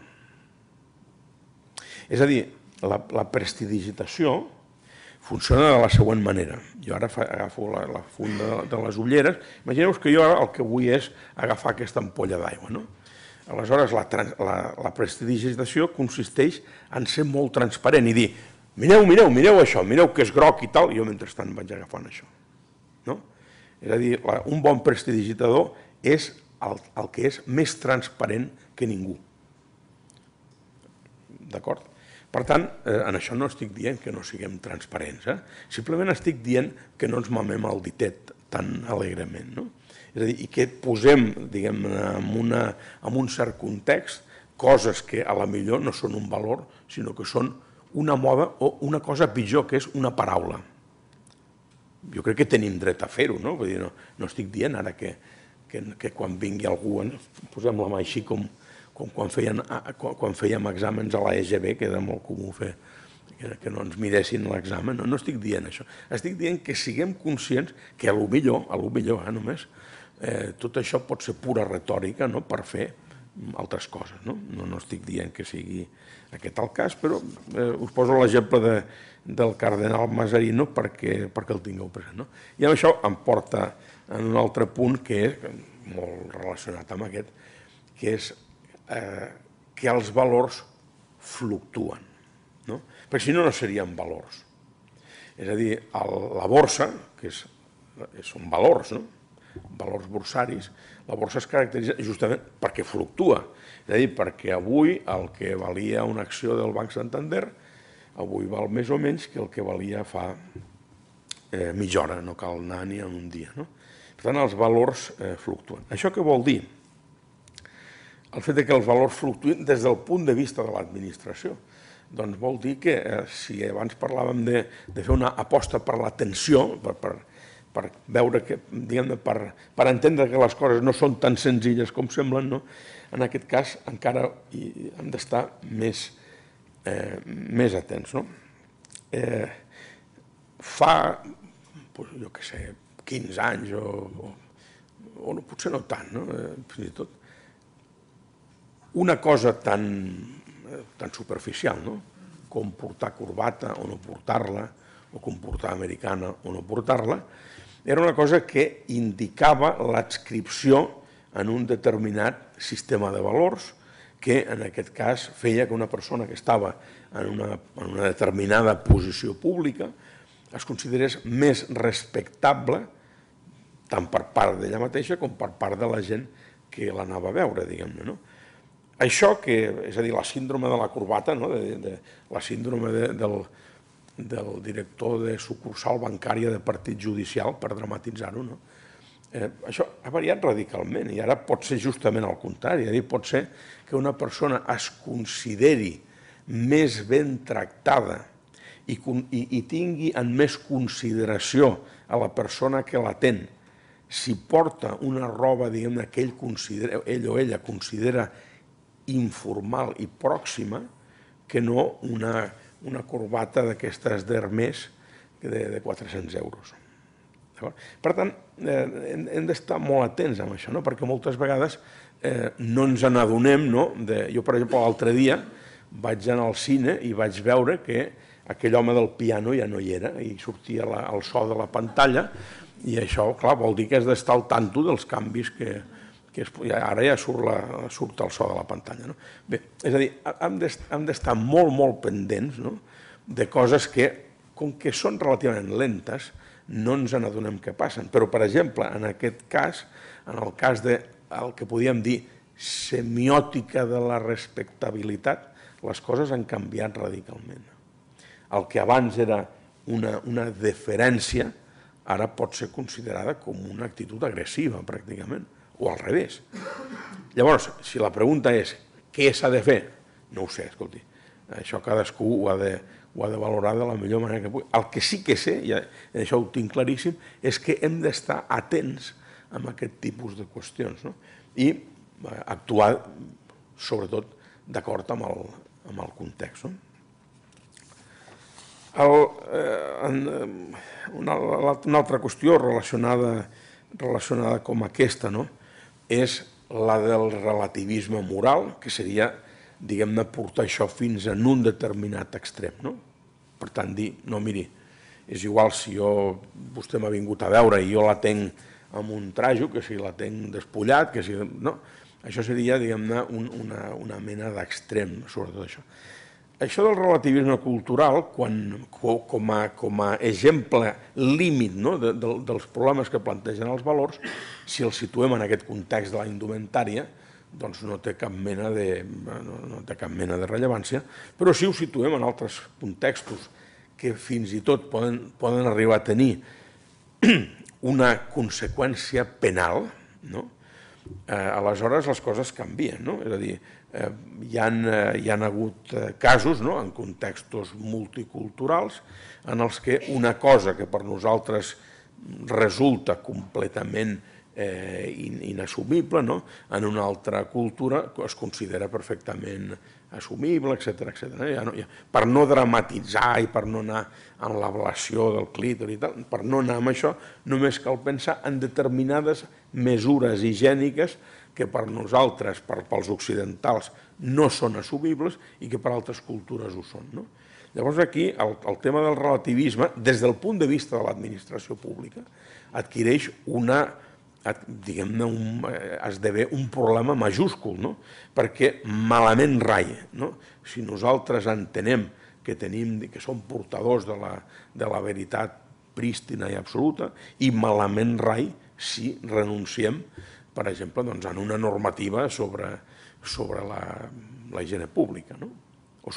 És a dir, la prestidigitació funciona de la següent manera. Jo ara agafo la funda de les ulleres. Imagineu-vos que jo ara el que vull és agafar aquesta ampolla d'aigua, no? Aleshores, la prestidigitació consisteix en ser molt transparent i dir, mireu, mireu, mireu això, mireu que és groc i tal, i jo mentrestant vaig agafant això. És a dir, un bon prestidigitador és el que és més transparent que ningú. D'acord? Per tant, en això no estic dient que no siguem transparents, simplement estic dient que no ens mamem el ditet tan alegrement, no? És a dir, i que posem, diguem-ne, en un cert context, coses que a la millor no són un valor, sinó que són una moda o una cosa pitjor, que és una paraula. Jo crec que tenim dret a fer-ho, no? Vull dir, no estic dient ara que quan vingui algú, posem la mà així com quan fèiem exàmens a la E G B, que era molt comú fer, que no ens miressin l'examen, no estic dient això. Estic dient que siguem conscients que a lo millor, a lo millor, eh, només, tot això pot ser pura retòrica per fer altres coses. No estic dient que sigui aquest el cas, però us poso l'exemple del cardenal Mazarino perquè el tingueu present. I amb això em porta a un altre punt que és molt relacionat amb aquest, que és que els valors fluctuen. Perquè si no, no serien valors. És a dir, la borsa, que són valors, no? valors borsaris, la borsa es caracteritza justament perquè fluctua. És a dir, perquè avui el que valia una acció del Banc Santander avui val més o menys que el que valia fa mitja hora, no cal anar ni en un dia. Per tant, els valors fluctuen. Això què vol dir? El fet que els valors fluctuïn des del punt de vista de l'administració. Doncs vol dir que si abans parlàvem de fer una aposta per l'atenció, per per veure que, diguem-ne, per entendre que les coses no són tan senzilles com semblen, en aquest cas encara hem d'estar més atents. Fa, jo què sé, quinze anys, o potser no tant, fins i tot, una cosa tan superficial com portar corbata o no portar-la, o com portar americana o no portar-la, era una cosa que indicava l'adscripció en un determinat sistema de valors que en aquest cas feia que una persona que estava en una determinada posició pública es considerés més respectable tant per part d'ella mateixa com per part de la gent que l'anava a veure, diguem-ne. Això que, és a dir, la síndrome de la corbata, la síndrome del del director de sucursal bancària de partit judicial, per dramatitzar-ho, això ha variat radicalment i ara pot ser justament al contrari. És a dir, pot ser que una persona es consideri més ben tractada i tingui en més consideració a la persona que l'atén, si porta una roba, diguem-ne, que ell o ella considera informal i pròxima, que no una corbata d'aquestes d'Hermès de quatre-cents euros. Per tant, hem d'estar molt atents amb això, perquè moltes vegades no ens n'adonem. Jo, per exemple, l'altre dia vaig anar al cine i vaig veure que aquell home del piano ja no hi era i sortia el so de la pantalla, i això, clar, vol dir que has d'estar al tanto dels canvis que ara ja surt el so de la pantalla. Bé, és a dir, hem d'estar molt, molt pendents de coses que, com que són relativament lentes, no ens n'adonem què passen. Però, per exemple, en aquest cas, en el cas del que podríem dir semiòtica de la respectabilitat, les coses han canviat radicalment. El que abans era una deferència, ara pot ser considerada com una actitud agressiva, pràcticament, o al revés. Llavors, si la pregunta és què s'ha de fer, no ho sé, escolti, això cadascú ho ha de valorar de la millor manera que pugui. El que sí que sé, i això ho tinc claríssim, és que hem d'estar atents a aquest tipus de qüestions i actuar, sobretot, d'acord amb el context. Una altra qüestió relacionada com aquesta és la del relativisme moral, que seria, diguem-ne, portar això fins en un determinat extrem. Per tant, dir, no, miri, és igual si vostè m'ha vingut a veure i jo la tenc amb un trajo, que si la tenc despullat, que si... Això seria, diguem-ne, una mena d'extrem, sobretot això. Això del relativisme cultural, com a exemple límit dels problemes que plantegen els valors, si els situem en aquest context de la indumentària, doncs no té cap mena de rellevància, però si ho situem en altres contextos que fins i tot poden arribar a tenir una conseqüència penal, aleshores les coses canvien. És a dir, hi ha hagut casos en contextos multiculturals en els que una cosa que per nosaltres resulta completament inassumible, en una altra cultura es considera perfectament assumible, etcètera. Per no dramatitzar i per no anar en l'ablació del clítor i tal, per no anar amb això, només cal pensar en determinades mesures higièniques que per nosaltres, pels occidentals, no són assumibles i que per altres cultures ho són. Llavors aquí el tema del relativisme, des del punt de vista de l'administració pública, adquireix una, diguem-ne, esdevé un problema majúscul, perquè malament rai. Si nosaltres entenem que som portadors de la veritat prístina i absoluta, i malament rai si renunciem, per exemple, en una normativa sobre la higiene pública, o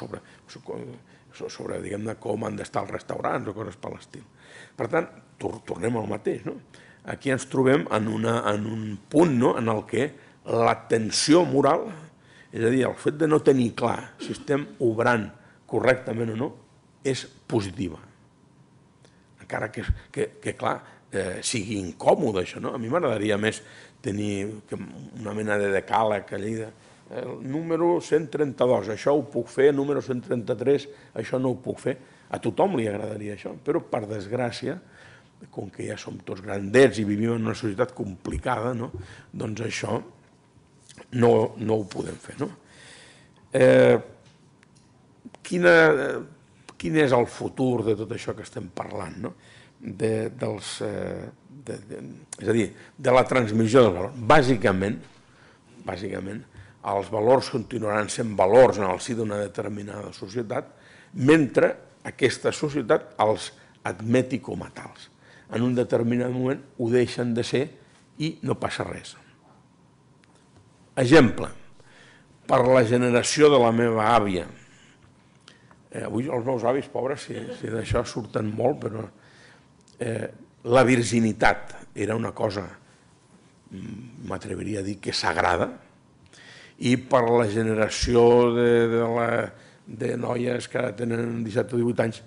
sobre, diguem-ne, com han d'estar els restaurants o coses per l'estil. Per tant, tornem al mateix. Aquí ens trobem en un punt en el que la tensió moral, és a dir, el fet de no tenir clar si estem obrant correctament o no, és positiva. Encara que, clar, sigui incòmode això. A mi m'agradaria més tenir una mena de decàleg allà de número cent trenta-dos, això ho puc fer, número cent trenta-tres, això no ho puc fer. A tothom li agradaria això, però per desgràcia, com que ja som tots grandets i vivim en una societat complicada, doncs això no ho podem fer. Quin és el futur de tot això que estem parlant? És a dir, de la transmissió dels valors. Bàsicament, bàsicament, els valors continuaran sent valors en el si d'una determinada societat, mentre aquesta societat els admeti com a tals. En un determinat moment ho deixen de ser i no passa res. Exemple, per la generació de la meva àvia. Avui els meus avis, pobres, si d'això surten molt, però la virginitat era una cosa, m'atreviria a dir que sagrada, i per la generació de noies que tenen disset o divuit anys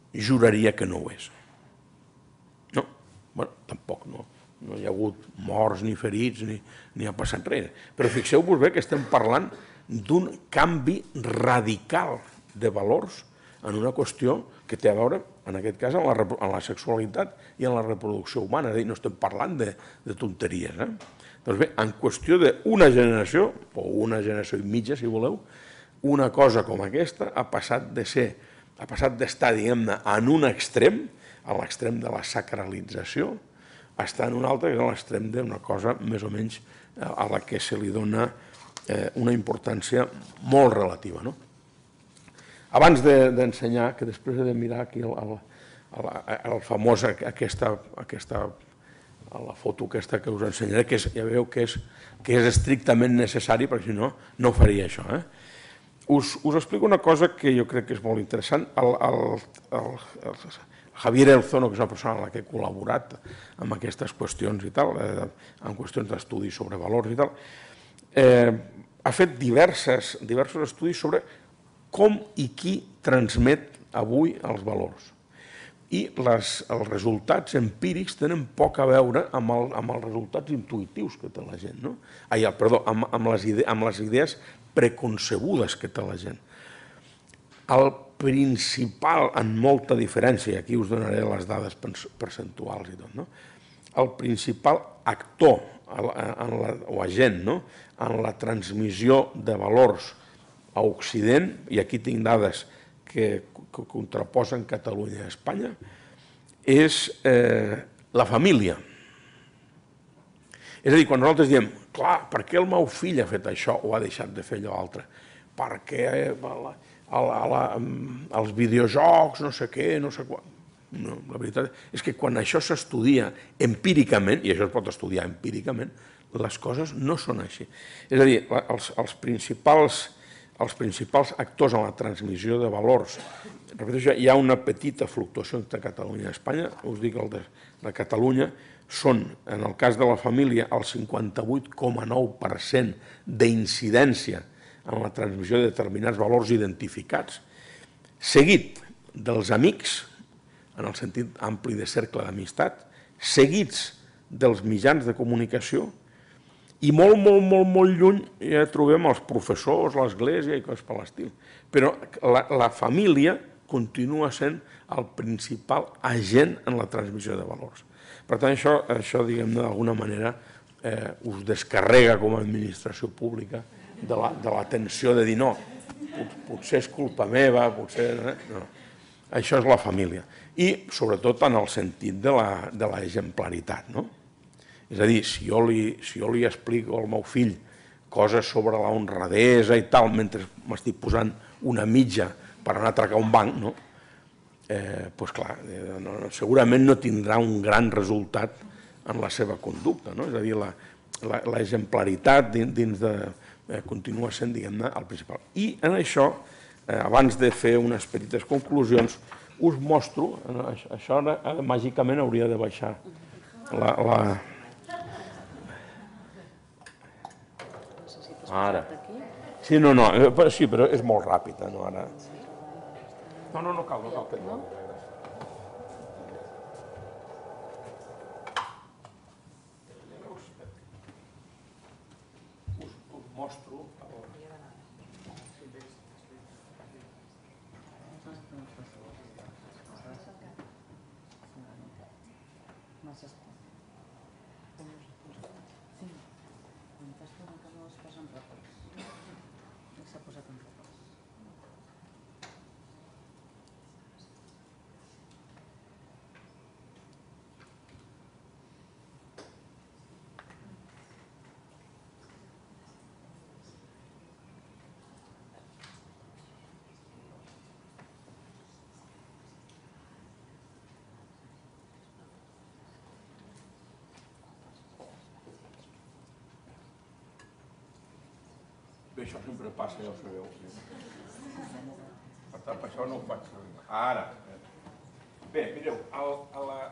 juraria que no ho és. No, bueno, tampoc no. No hi ha hagut morts ni ferits, ni ha passat res. Però fixeu-vos bé que estem parlant d'un canvi radical de valors en una qüestió que té a veure, en aquest cas, amb la sexualitat i en la reproducció humana. És a dir, no estem parlant de tonteries. Doncs bé, en qüestió d'una generació, o una generació i mitja, si voleu, una cosa com aquesta ha passat de ser, ha passat d'estar, diguem-ne, en un extrem, a l'extrem de la sacralització, està en un altre, que és a l'extrem d'una cosa més o menys a la que se li dona una importància molt relativa. Abans d'ensenyar, que després he de mirar aquí el famós, aquesta, la foto aquesta que us ensenyaré, que ja veieu que és estrictament necessari, perquè si no, no faria això. Us explico una cosa que jo crec que és molt interessant. El Javier Elzono, que és una persona amb la que he col·laborat en aquestes qüestions i tal, en qüestions d'estudis sobre valors i tal, ha fet diversos estudis sobre com i qui transmet avui els valors. I els resultats empírics tenen poc a veure amb els resultats intuïtius que té la gent, no? Perdó, amb les idees preconcebudes que té la gent. El principal, en molta diferència, i aquí us donaré les dades percentuals i tot, el principal actor o agent en la transmissió de valors a Occident, i aquí tinc dades que contraposen Catalunya i Espanya, és la família. És a dir, quan nosaltres diem, clar, per què el meu fill ha fet això o ha deixat de fer allò altre? Perquè els videojocs, no sé què, no sé quan. No, la veritat és que quan això s'estudia empíricament, i això es pot estudiar empíricament, les coses no són així. És a dir, els principals els principals actors en la transmissió de valors, repeteixo, hi ha una petita fluctuació entre Catalunya i Espanya, us dic el de Catalunya, són, en el cas de la família, el cinquanta-vuit coma nou per cent d'incidència en la transmissió de determinats valors identificats, seguit dels amics, en el sentit ampli de cercle d'amistat, seguits dels mitjans de comunicació, i molt, molt, molt, molt lluny ja trobem els professors, l'església i coses per l'estil. Però la família continua sent el principal agent en la transmissió de valors. Per tant, això, diguem-ne, d'alguna manera us descarrega com a administració pública de la tensió de dir no, potser és culpa meva, potser... No, això és la família. I, sobretot, en el sentit de l'exemplaritat, no? És a dir, si jo li explico al meu fill coses sobre la honradesa i tal, mentre m'estic posant una mitja per anar a atracar un banc, doncs clar, segurament no tindrà un gran resultat en la seva conducta. És a dir, l'exemplaritat dins de... continua sent, diguem-ne, el principal. I en això, abans de fer unes petites conclusions, us mostro, això màgicament hauria de baixar la... Ara. Sí, no, no, sí, però és molt ràpid, no, ara. No, no, no cal, no cal que no. Us mostro... Bé, això sempre passa, ja ho sabeu. Per tant, per això no ho faig servir. Ara. Bé, mireu, a la...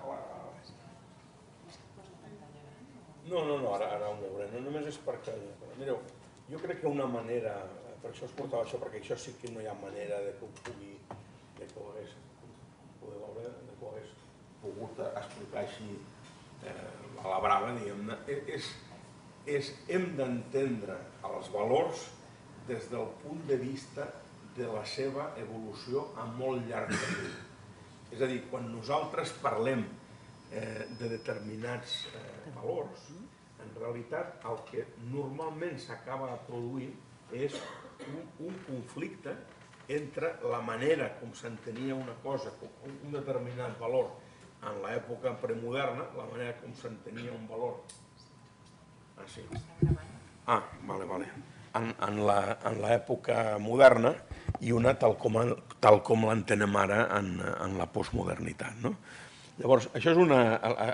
No, no, no, ara ho veuré. No només és perquè... Mireu, jo crec que una manera... Per això us portava això, perquè això sí que no hi ha manera de que ho pugui... de que ho hagués poder veure de que ho hagués pogut explicar així a la brava, diguem-ne, és hem d'entendre els valors des del punt de vista de la seva evolució a molt llarg termini. És a dir, quan nosaltres parlem de determinats valors, en realitat el que normalment s'acaba produint és un conflicte entre la manera com s'entenia una cosa, un determinat valor en l'època premoderna, la manera com s'entenia un valor. Ah, sí. Ah, vale, vale. En l'època moderna i una tal com l'entenem ara en la postmodernitat. Llavors, això és una...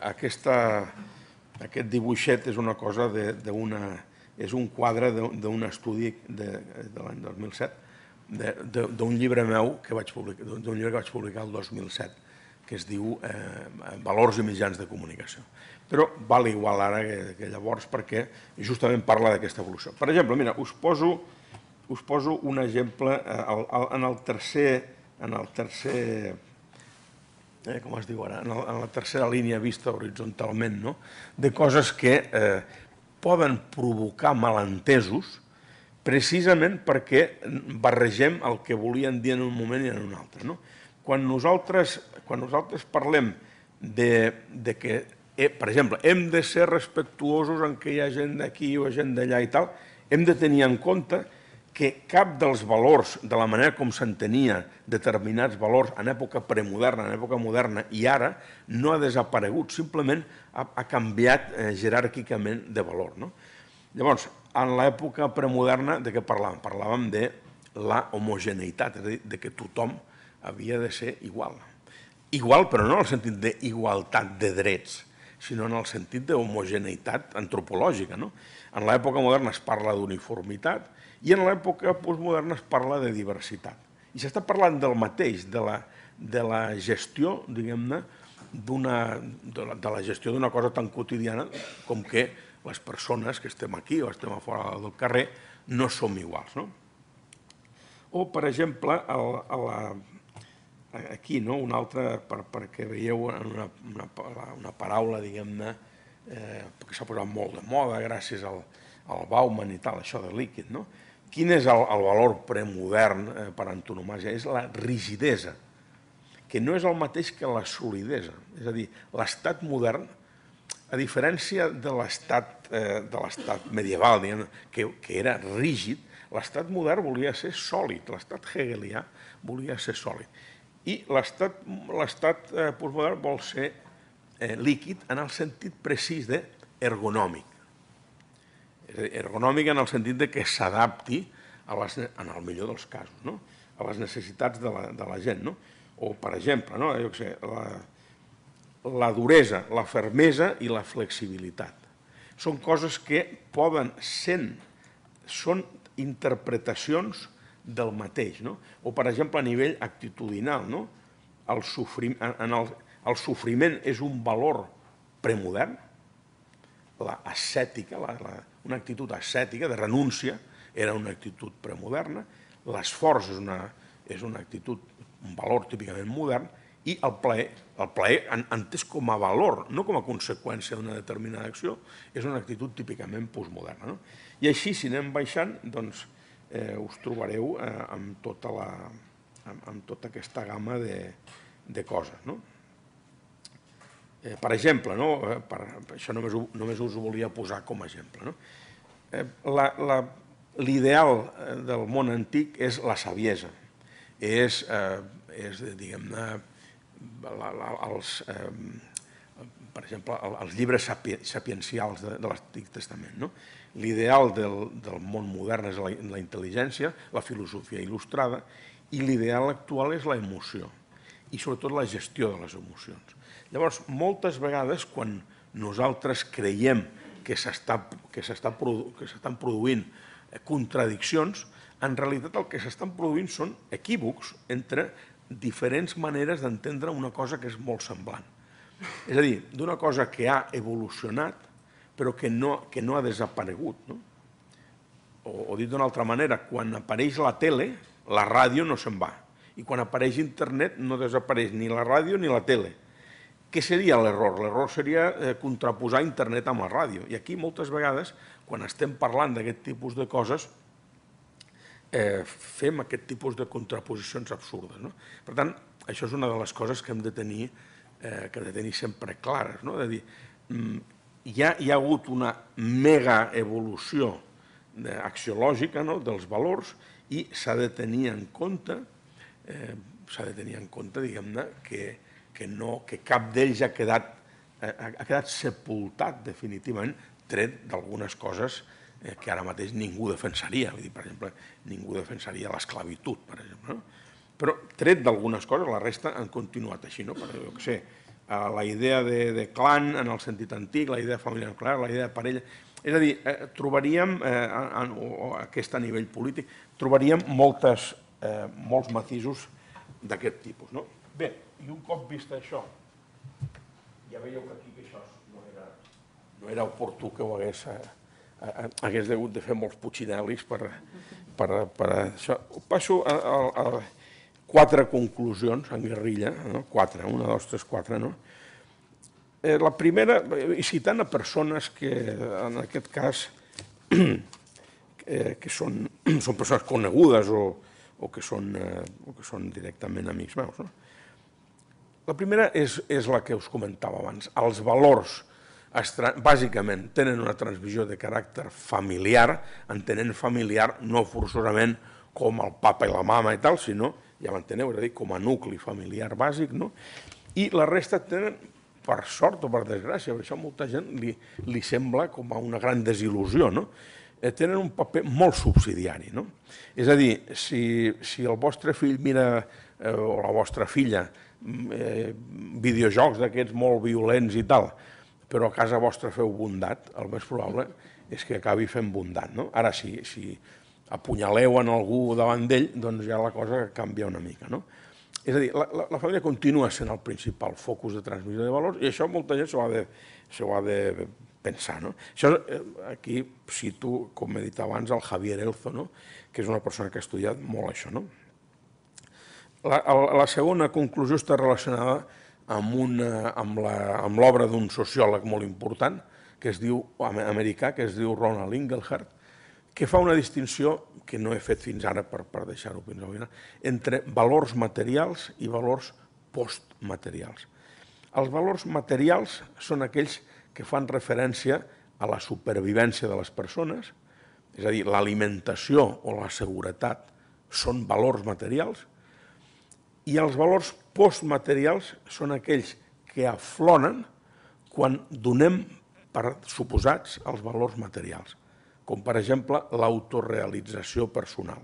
Aquest dibuixet és una cosa d'una... és un quadre d'un estudi de l'any dos mil set, d'un llibre meu que vaig publicar, d'un llibre que vaig publicar el dos mil set, que es diu Valors i mitjans de comunicació. Però val igual ara que llavors perquè justament parla d'aquesta evolució. Per exemple, mira, us poso un exemple en el tercer, en el tercer, com es diu ara, en la tercera línia vista horitzontalment, de coses que poden provocar malentesos precisament perquè barregem el que volien dir en un moment i en un altre. Quan nosaltres parlem de que, per exemple, hem de ser respectuosos en que hi ha gent d'aquí o gent d'allà i tal, hem de tenir en compte que cap dels valors, de la manera com s'entenia determinats valors en època premoderna, en època moderna i ara, no ha desaparegut, simplement ha canviat jeràrquicament de valor. Llavors, en l'època premoderna, de què parlàvem? Parlàvem de la homogeneïtat, és a dir, de que tothom havia de ser igual. Igual, però no en el sentit d'igualtat de drets, sinó en el sentit d'homogeneïtat antropològica. En l'època moderna es parla d'uniformitat i en l'època postmoderna es parla de diversitat. I s'està parlant del mateix, de la gestió, diguem-ne, de la gestió d'una cosa tan quotidiana com que les persones que estem aquí o estem a fora del carrer no som iguals. O, per exemple, aquí, un altre, perquè veieu una paraula, diguem-ne, que s'ha posat molt de moda gràcies al Bauman i tal, això de líquid. Quin és el valor premodern per antonomàsia? És la rigidesa, que no és el mateix que la solidesa. És a dir, l'estat modern, a diferència de l'estat medieval, que era rígid, l'estat modern volia ser sòlid, l'estat hegelià volia ser sòlid. I l'estat postmodern vol ser líquid en el sentit precís d'ergonòmic. Ergonòmic en el sentit que s'adapti, en el millor dels casos, a les necessitats de la gent. O, per exemple, la duresa, la fermesa i la flexibilitat. Són coses que poden ser, són interpretacions del mateix. O, per exemple, a nivell actitudinal, el sofriment és un valor premodern, l'ascètica, una actitud ascètica de renúncia, era una actitud premoderna, l'esforç és una actitud, un valor típicament modern, i el plaer, el plaer entès com a valor, no com a conseqüència d'una determinada acció, és una actitud típicament postmoderna. I així, si anem baixant, doncs us trobareu amb tota aquesta gamma de coses. Per exemple, això només us ho volia posar com a exemple, l'ideal del món antic és la saviesa, és, diguem-ne, per exemple, els llibres sapiencials de l'Antic Testament. L'ideal del món modern és la intel·ligència, la filosofia il·lustrada, i l'ideal actual és la emoció, i sobretot la gestió de les emocions. Llavors, moltes vegades, quan nosaltres creiem que s'estan produint contradiccions, en realitat el que s'estan produint són equívocs entre diferents maneres d'entendre una cosa que és molt semblant. És a dir, d'una cosa que ha evolucionat però que no ha desaparegut. O dit d'una altra manera, quan apareix la tele, la ràdio no se'n va. I quan apareix internet no desapareix ni la ràdio ni la tele. Què seria l'error? L'error seria contraposar internet amb la ràdio. I aquí moltes vegades, quan estem parlant d'aquest tipus de coses, fem aquest tipus de contraposicions absurdes. Per tant, això és una de les coses que hem de tenir que hem de tenir sempre clares. És a dir, hi ha hagut una mega evolució axiològica dels valors i s'ha de tenir en compte, s'ha de tenir en compte, diguem-ne, que cap d'ells ha quedat sepultat definitivament, tret d'algunes coses que ara mateix ningú defensaria. Per exemple, ningú defensaria l'esclavitud, per exemple. Però tret d'algunes coses, la resta han continuat així. Jo què sé, la idea de clan en el sentit antic, la idea de família nuclear, la idea de parella... És a dir, trobaríem, aquest a nivell polític, trobaríem molts matisos d'aquest tipus. Bé, i un cop vist això, ja veieu que aquí això no era oportú que ho hagués... hagués hagut de fer molts putxinel·lis per això. Passo a quatre conclusions en guerrilla, quatre, una, dos, tres, quatre, no? La primera, i citant a persones que, en aquest cas, que són persones conegudes o que són directament amics meus. La primera és la que us comentava abans. Els valors, bàsicament, tenen una transmissió de caràcter familiar, entenent familiar no forçosament com el papa i la mama i tal, sinó, ja m'enteneu, és a dir, com a nucli familiar bàsic, i la resta tenen, per sort o per desgràcia, per això a molta gent li sembla com a una gran desil·lusió, tenen un paper molt subsidiari. És a dir, si el vostre fill mira, o la vostra filla, videojocs d'aquests molt violents i tal, però a casa vostra feu bondat, el més probable és que acabi fent bondat. Ara, si apunyaleu en algú davant d'ell, doncs ja la cosa canvia una mica. És a dir, la família continua sent el principal focus de transmissió de valors i això molta gent s'ho ha de pensar. Aquí cito, com he dit abans, el Javier Elzo, que és una persona que ha estudiat molt això. La segona conclusió està relacionada amb l'obra d'un sociòleg molt important, que es diu, americà, que es diu Ronald Inglehart, que fa una distinció que no he fet fins ara per deixar-ho fins avui, entre valors materials i valors postmaterials. Els valors materials són aquells que fan referència a la supervivència de les persones, és a dir, l'alimentació o la seguretat són valors materials, i els valors postmaterials són aquells que afloren quan donem per suposats els valors materials, com per exemple l'autorealització personal.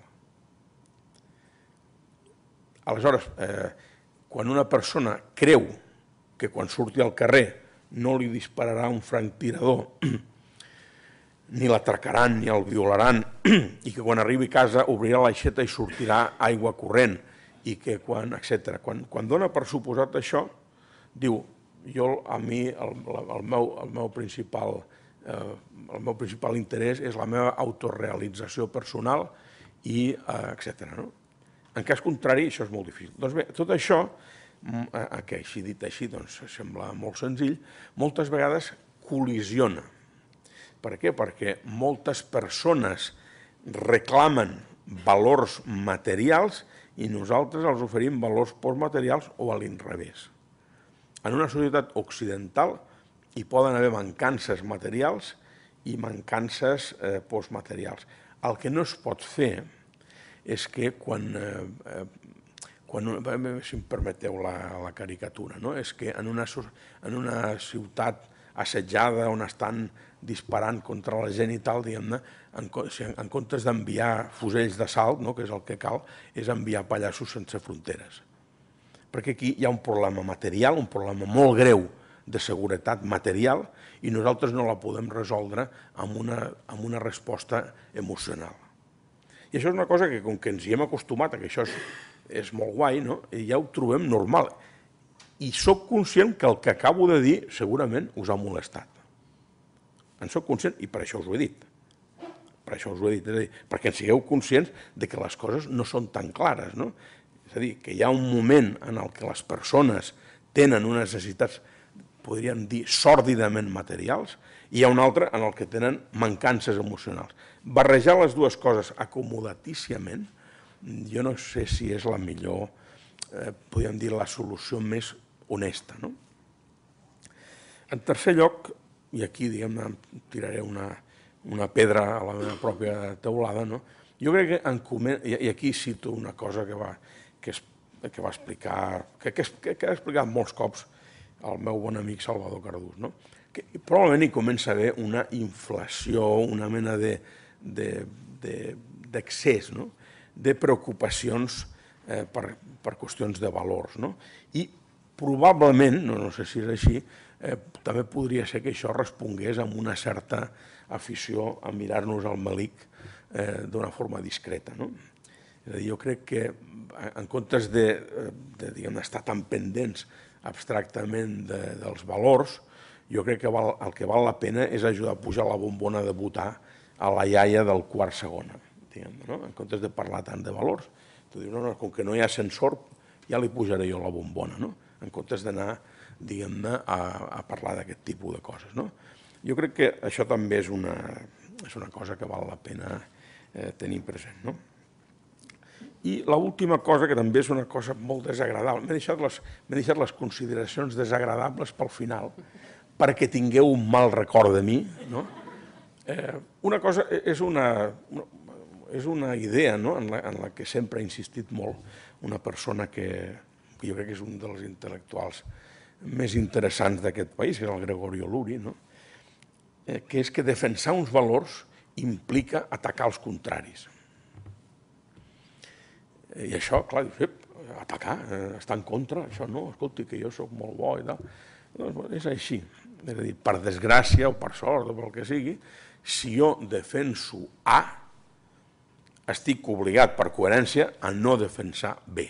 Aleshores, quan una persona creu que quan surti al carrer no li dispararà un franctirador, ni l'atracaran ni el violaran, i que quan arribi a casa obrirà l'aixeta i sortirà aigua corrent, i que quan, etcètera. Quan dona per suposat això, diu, jo, a mi, el meu principal el meu principal interès és la meva autorealització personal i etcètera. En cas contrari, això és molt difícil. Doncs bé, tot això, que així dit així, sembla molt senzill, moltes vegades col·lisiona. Per què? Perquè moltes persones reclamen valors materials i nosaltres els oferim valors postmaterials o a l'inrevés. En una societat occidental hi poden haver mancances materials i mancances postmaterials. El que no es pot fer és que quan, si em permeteu la caricatura, és que en una ciutat assetjada on estan disparant contra la gent i tal, diguem-ne, en comptes d'enviar fusells d'assalt, que és el que cal, és enviar pallassos sense fronteres. Perquè aquí hi ha un problema material, un problema molt greu de seguretat material, i nosaltres no la podem resoldre amb una resposta emocional. I això és una cosa que, com que ens hi hem acostumat, que això és molt guai, ja ho trobem normal. I soc conscient que el que acabo de dir segurament us ha molestat. En soc conscient i per això us ho he dit. Per això us ho he dit, perquè en sigueu conscients que les coses no són tan clares. És a dir, que hi ha un moment en què les persones tenen unes necessitats, podríem dir, sòrdidament materials, i hi ha un altre en el que tenen mancances emocionals. Barrejar les dues coses acomodatíciament, jo no sé si és la millor, podríem dir, la solució més honesta. En tercer lloc, i aquí diguem-ne tiraré una pedra a la meva pròpia teulada, jo crec que, i aquí cito una cosa que va explicar, que ha explicat molts cops el meu bon amic Salvador Cardús, que probablement hi comença a haver una inflació, una mena d'excés, de preocupacions per qüestions de valors. I probablement, no sé si és així, també podria ser que això respongués amb una certa afició a mirar-nos al melic d'una forma discreta. És a dir, jo crec que en comptes d'estar tan pendents abstractament dels valors, jo crec que el que val la pena és ajudar a pujar la bombona de votar a la iaia del quart segona. En comptes de parlar tant de valors, com que no hi ha ascensor, ja li pujaré jo la bombona, en comptes d'anar a parlar d'aquest tipus de coses. Jo crec que això també és una cosa que val la pena tenir present. I l'última cosa, que també és una cosa molt desagradable, m'he deixat les consideracions desagradables pel final, perquè tingueu un mal record de mi. Una cosa és una idea en la que sempre ha insistit molt una persona que jo crec que és un dels intel·lectuals més interessants d'aquest país, que és el Gregorio Luri, que és que defensar uns valors implica atacar els contraris. I això, clar, atacar, estar en contra, això no, escolti, que jo soc molt bo i tal. És així. És a dir, per desgràcia o per sort o pel que sigui, si jo defenso A, estic obligat per coherència a no defensar B.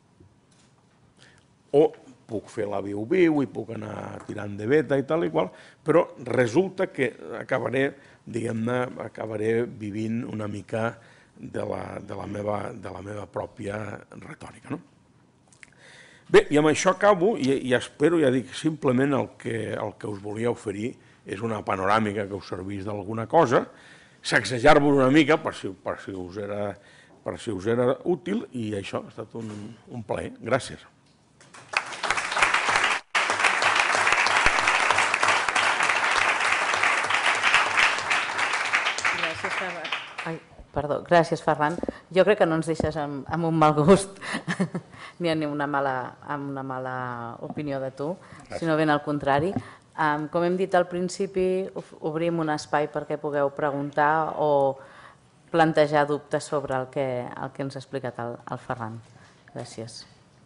O puc fer la viu-viu i puc anar tirant de beta i tal i qual, però resulta que acabaré, diguem-ne, acabaré vivint una mica de la meva pròpia retòrica. Bé, i amb això acabo, i espero, ja dic, simplement el que us volia oferir és una panoràmica que us servís d'alguna cosa, sacsejar-vos una mica per si us era útil, i això ha estat un plaer. Gràcies. Perdó, gràcies, Ferran. Jo crec que no ens deixes amb un mal gust ni amb una mala opinió de tu, sinó ben al contrari. Com hem dit al principi, obrim un espai perquè pugueu preguntar o plantejar dubtes sobre el que ens ha explicat el Ferran. Gràcies.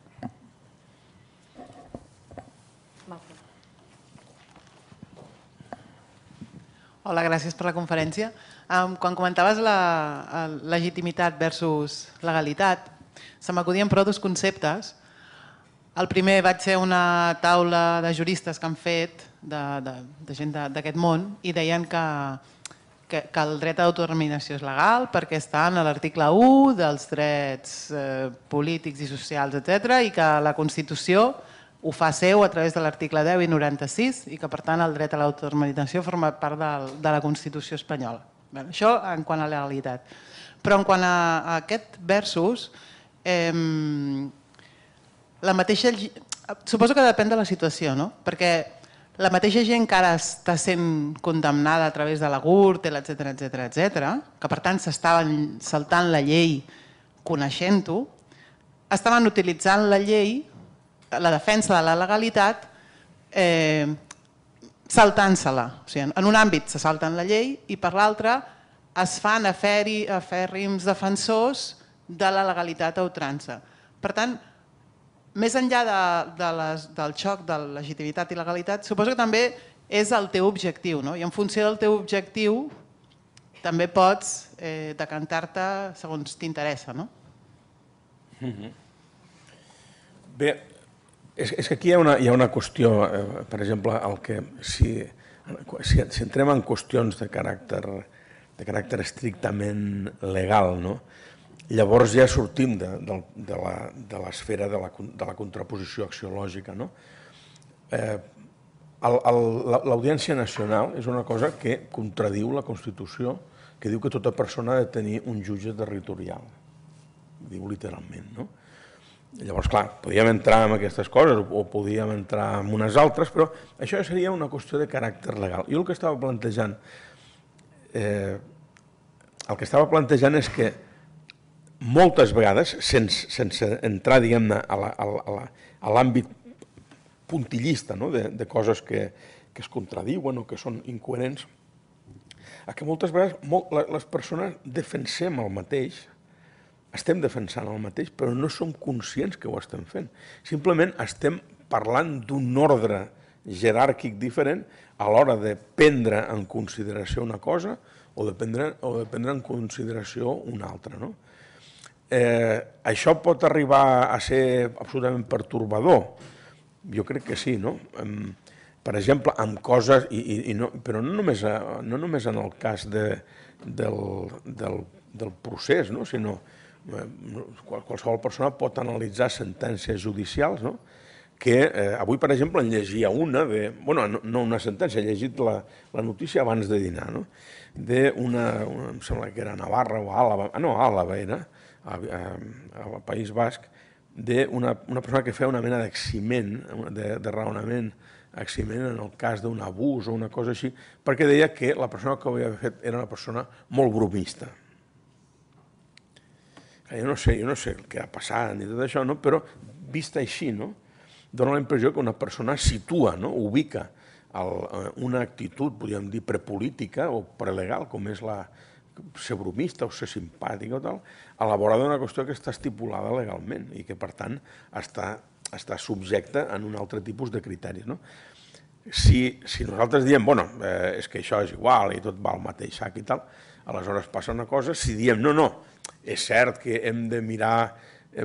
Hola, gràcies per la conferència. Quan comentaves la legitimitat versus legalitat, se m'acudien però dos conceptes. El primer vaig ser una taula de juristes que han fet, de gent d'aquest món, i deien que el dret a l'autodeterminació és legal perquè està en l'article u dels drets polítics i socials, etcètera, i que la Constitució ho fa seu a través de l'article deu i noranta-sis i que, per tant, el dret a l'autodeterminació forma part de la Constitució espanyola. Això en quant a legalitat. Però en quant a aquest versus, la mateixa... Suposo que depèn de la situació, no? Perquè la mateixa gent que ara està sent condemnada a través de la Gürtel, etcètera, etcètera, etcètera, que per tant s'estaven saltant la llei coneixent-ho, estaven utilitzant la llei, la defensa de la legalitat, saltant-se-la. En un àmbit se salten la llei i per l'altre es fan afèrrims defensors de la legalitat a ultrança. Per tant, més enllà del xoc de legitimitat i legalitat, suposo que també és el teu objectiu, i en funció del teu objectiu també pots decantar-te segons t'interessa. Bé, és que aquí hi ha una qüestió, per exemple, si entrem en qüestions de caràcter estrictament legal, Llavors ja sortim de l'esfera de la contraposició axiològica. L'Audiència Nacional és una cosa que contradiu la Constitució, que diu que tota persona ha de tenir un jutge territorial. Diu literalment. Llavors, clar, podíem entrar en aquestes coses o podíem entrar en unes altres, però això ja seria una qüestió de caràcter legal. Jo el que estava plantejant el que estava plantejant és que moltes vegades, sense entrar, diguem-ne, a l'àmbit puntillista de coses que es contradiuen o que són incoherents, que moltes vegades les persones defensem el mateix, estem defensant el mateix, però no som conscients que ho estem fent. Simplement estem parlant d'un ordre jeràrquic diferent a l'hora de prendre en consideració una cosa o de prendre en consideració una altra. Això pot arribar a ser absolutament pertorbador? Jo crec que sí, no? Per exemple, amb coses, però no només en el cas del procés, sinó qualsevol persona pot analitzar sentències judicials, que avui, per exemple, en llegia una, bueno, no una sentència, he llegit la notícia abans de dinar, d'una, em sembla que era Navarra o Àlava, no, Àlava era, al País Basc, d'una persona que feia una mena d'eximent, de raonament eximent en el cas d'un abús o una cosa així, perquè deia que la persona que ho havia fet era una persona molt bromista. Jo no sé, jo no sé què ha passat ni tot això, però vist així, dona la impressió que una persona situa, ubica una actitud, podríem dir, prepolítica o prelegal, com és ser bromista o ser simpàtica o tal, a la vora d'una qüestió que està estipulada legalment i que, per tant, està subjecta a un altre tipus de criteris. Si nosaltres diem, bueno, és que això és igual i tot va al mateix sac i tal, aleshores passa una cosa. Si diem, no, no, és cert que hem de mirar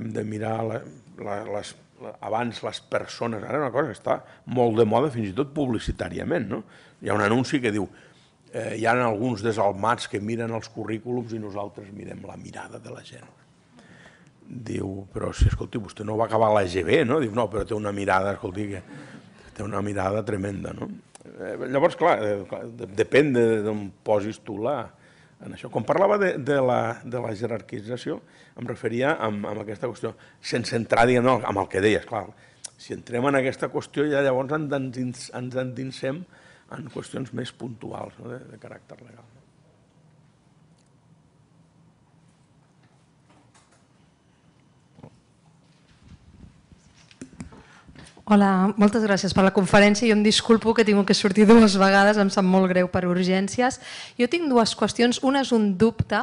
abans les persones, ara una cosa que està molt de moda fins i tot publicitàriament. Hi ha un anunci que diu hi ha alguns desalmats que miren els currículums i nosaltres mirem la mirada de la gent. Diu, però si, escolti, vostè no va acabar l'A G B, no? Diu, no, però té una mirada, escolti, que té una mirada tremenda, no? Llavors, clar, depèn d'on posis tu la... Quan parlava de la jerarquització, em referia a aquesta qüestió, sense entrar, diguem, en el que deies, clar. Si entrem en aquesta qüestió, ja llavors ens endinsem en qüestions més puntuals, de caràcter legal. Hola, moltes gràcies per la conferència. Jo em disculpo que he tingut que sortir dues vegades, em sap molt greu per urgències. Jo tinc dues qüestions, una és un dubte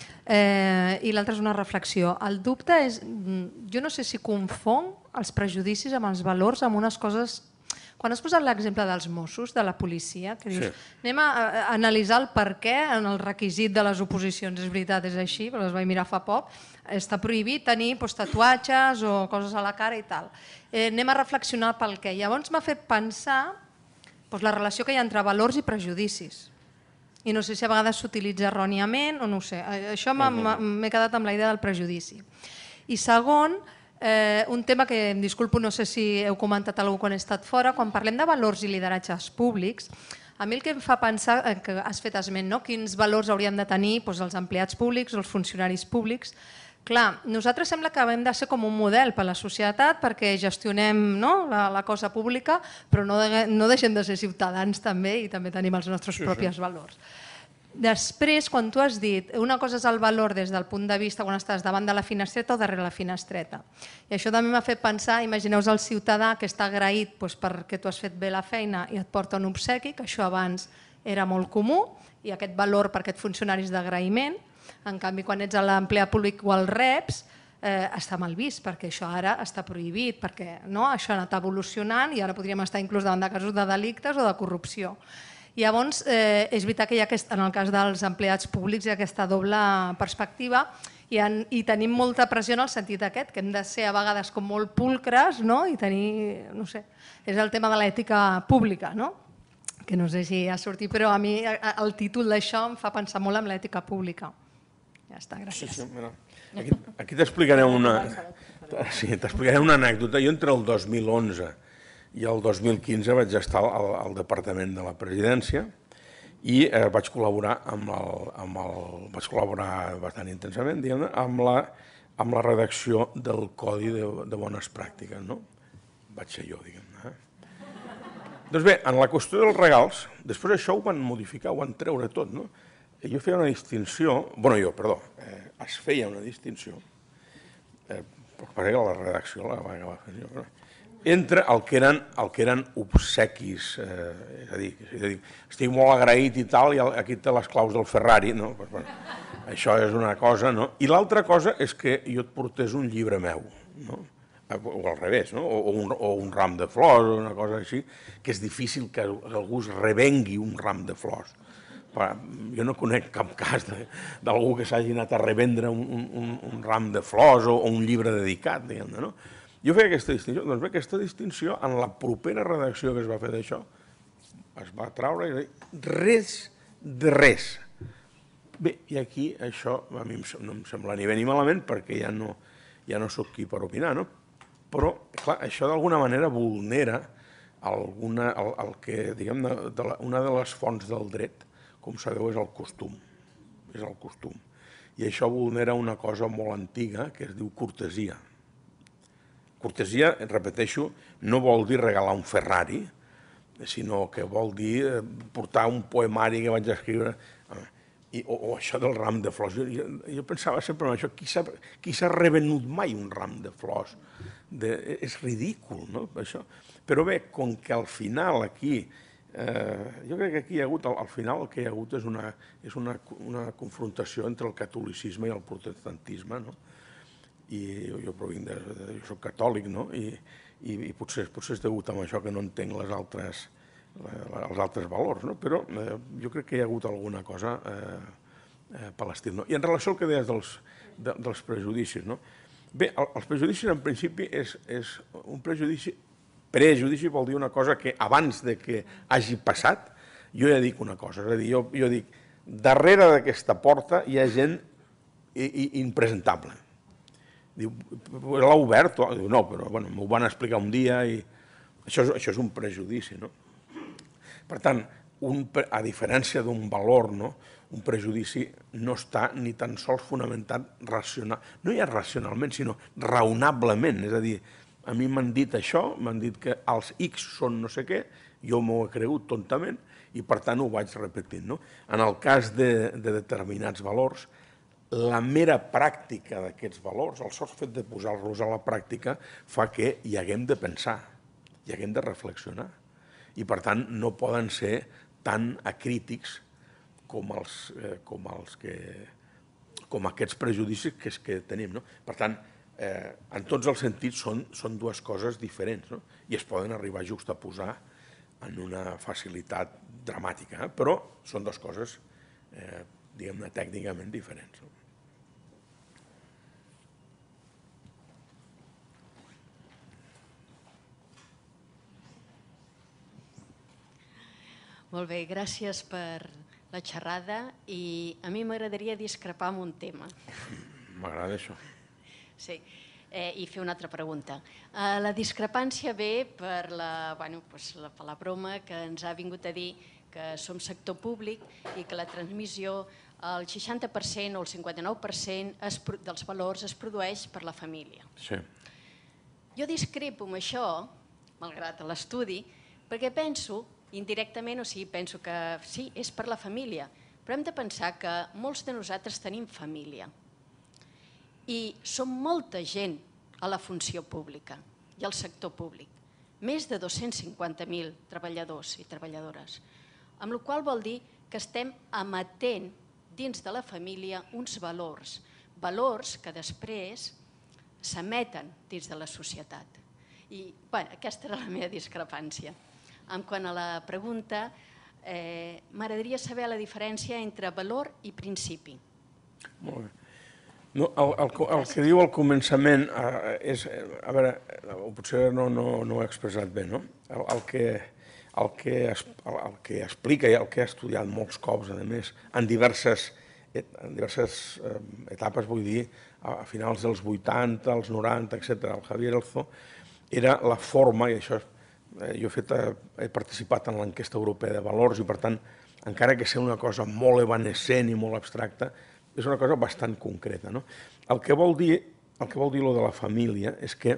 i l'altra és una reflexió. El dubte és, jo no sé si confon els prejudicis amb els valors, amb unes coses... Quan has posat l'exemple dels Mossos, de la policia, que dius, anem a analitzar el per què en el requisit de les oposicions, és veritat, és així, però les vaig mirar fa poc, està prohibit tenir tatuatges o coses a la cara i tal. Anem a reflexionar pel què. Llavors m'ha fet pensar la relació que hi ha entre valors i prejudicis. I no sé si a vegades s'utilitza erròniament o no ho sé. Això m'he quedat amb la idea del prejudici. I segon, un tema que, em disculpo, no sé si heu comentat alguna cosa quan he estat fora, quan parlem de valors i lideratges públics, a mi el que em fa pensar, que has fet esment, quins valors haurien de tenir els empleats públics o els funcionaris públics. Clar, nosaltres sembla que hem de ser com un model per a la societat perquè gestionem la cosa pública, però no deixem de ser ciutadans també i també tenim els nostres propis valors. Després, quan tu has dit, una cosa és el valor des del punt de vista quan estàs davant de la finestreta o darrere la finestreta. I això també m'ha fet pensar, imagineu-vos el ciutadà que està agraït perquè tu has fet bé la feina i et porta un obsequi, que això abans era molt comú, i aquest valor per aquest funcionari és d'agraïment. En canvi, quan ets a l'empleat públic o al reps, està mal vist, perquè això ara està prohibit, perquè això ha anat evolucionant i ara podríem estar inclús davant de casos de delictes o de corrupció. Llavors, és veritat que en el cas dels empleats públics hi ha aquesta doble perspectiva i tenim molta pressió en el sentit aquest, que hem de ser a vegades com molt pulcres i tenir, no sé, és el tema de l'ètica pública, que no sé si ha sortit, però a mi el títol d'això em fa pensar molt en l'ètica pública. Ja està, gràcies. Aquí t'explicaré una... Sí, t'explicaré una anècdota. Jo entre el dos mil onze i el dos mil quinze vaig estar al Departament de la Presidència i vaig col·laborar amb el... vaig col·laborar bastant intensament, diguem-ne, amb la amb la redacció del Codi de Bones Pràctiques, no? Vaig ser jo, diguem-ne. Doncs bé, en la qüestió dels regals, després això ho van modificar, ho van treure tot, no? Jo feia una distinció, bueno, jo, perdó, es feia una distinció, perquè la redacció la va acabar fent jo, entre el que eren obsequis, és a dir, estic molt agraït i tal, i aquí té les claus del Ferrari, no? Això és una cosa, no? I l'altra cosa és que jo et portés un llibre meu, no? O al revés, no? O un ram de flors, o una cosa així, que és difícil que algú es revengui un ram de flors. Jo no conec cap cas d'algú que s'hagi anat a revendre un ram de flors o un llibre dedicat, diguem-ne, no? Jo feia aquesta distinció, doncs bé, aquesta distinció, en la propera redacció que es va fer d'això, es va traure i dir, res de res. Bé, i aquí això a mi no em sembla ni bé ni malament perquè ja no ja no soc qui per opinar, no? Però, clar, això d'alguna manera vulnera alguna, el que, diguem-ne, una de les fonts del dret, com sabeu, és el costum. És el costum. I això vulnera una cosa molt antiga que es diu cortesia. Cortesia, repeteixo, no vol dir regalar un Ferrari, sinó que vol dir portar un poemari que vaig escriure... O això del ram de flors. Jo pensava sempre en això, qui s'ha revenut mai un ram de flors? És ridícul, no? Però bé, com que al final aquí, jo crec que aquí hi ha hagut, al final el que hi ha hagut és una confrontació entre el catolicisme i el protestantisme, no? I jo provinc de... jo soc catòlic, no? I potser és degut a això que no entenc les altres... els altres valors, però jo crec que hi ha hagut alguna cosa per l'estil. I en relació al que deies dels prejudicis, bé, els prejudicis en principi és un prejudici, prejudici vol dir una cosa que abans que hagi passat jo ja dic una cosa, és a dir, jo dic, darrere d'aquesta porta hi ha gent impresentable. Diu, l'ha obert? No, però m'ho van explicar un dia i això és un prejudici, no? Per tant, a diferència d'un valor, un prejudici no està ni tan sols fonamentat racional, no ja racionalment, sinó raonablement. És a dir, a mi m'han dit això, m'han dit que els X són no sé què, jo m'ho he cregut tontament i per tant ho vaig repetint. En el cas de determinats valors, la mera pràctica d'aquests valors, el sol fet de posar-los a la pràctica, fa que hi haguem de pensar, hi haguem de reflexionar. I, per tant, no poden ser tan acrítics com aquests prejudicis que tenim. Per tant, en tots els sentits són dues coses diferents i es poden arribar a juxtaposar en una facilitat dramàtica, però són dues coses, diguem-ne, tècnicament diferents. Molt bé, gràcies per la xerrada i a mi m'agradaria discrepar en un tema. M'agrada això. Sí, i fer una altra pregunta. La discrepància ve per la broma que ens ha vingut a dir que som sector públic i que la transmissió, el seixanta per cent o el cinquanta-nou per cent dels valors es produeix per la família. Sí. Jo discrepo amb això, malgrat l'estudi, perquè penso indirectament, o sigui, penso que sí, és per la família, però hem de pensar que molts de nosaltres tenim família i som molta gent a la funció pública i al sector públic, més de dos-cents cinquanta mil treballadors i treballadores, amb la qual cosa vol dir que estem emetent dins de la família uns valors, valors que després s'emeten dins de la societat. I aquesta era la meva discrepància. En quant a la pregunta, m'agradaria saber la diferència entre valor i principi. Molt bé. El que diu al començament és, a veure, potser no ho he expressat bé, no? El que explica i el que he estudiat molts cops, a més, en diverses en diverses etapes, vull dir, a finals dels vuitanta, als noranta, etcètera. El Javier Elzo era la forma, i això jo he, fet, he participat en l'enquesta europea de valors i, per tant, encara que sigui una cosa molt evanescent i molt abstracta, és una cosa bastant concreta. No? El que vol dir, el que vol dir lo de la família és que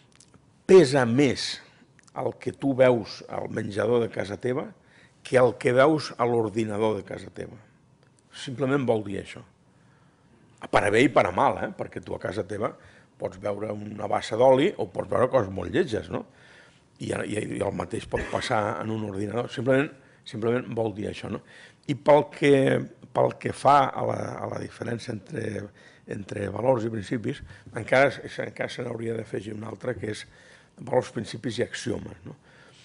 pesa més el que tu veus al menjador de casa teva que el que veus a l'ordinador de casa teva. Simplement vol dir això. Per a bé i per a mal, eh? Perquè tu a casa teva pots veure una bassa d'oli o pots veure coses molt lletges, no? I, i, i el mateix pot passar en un ordinador. Simplement, simplement vol dir això, no? I pel que, pel que fa a la, a la diferència entre, entre valors i principis, encara, encara se n'hauria d'afegir una altra, que és valors, principis i axiomes, no?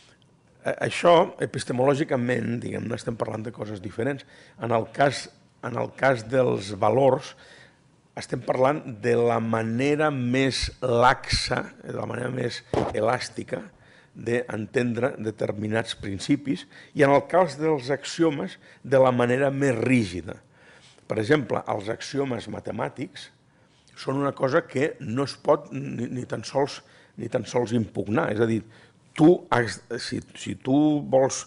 Això, epistemològicament, diguem-ne, estem parlant de coses diferents. En el cas, en el cas dels valors, estem parlant de la manera més laxa, de la manera més elàstica d'entendre determinats principis, i en el cas dels axiomes, de la manera més rígida. Per exemple, els axiomes matemàtics són una cosa que no es pot ni, ni, tan sols, ni tan sols impugnar. És a dir, tu, si, si tu vols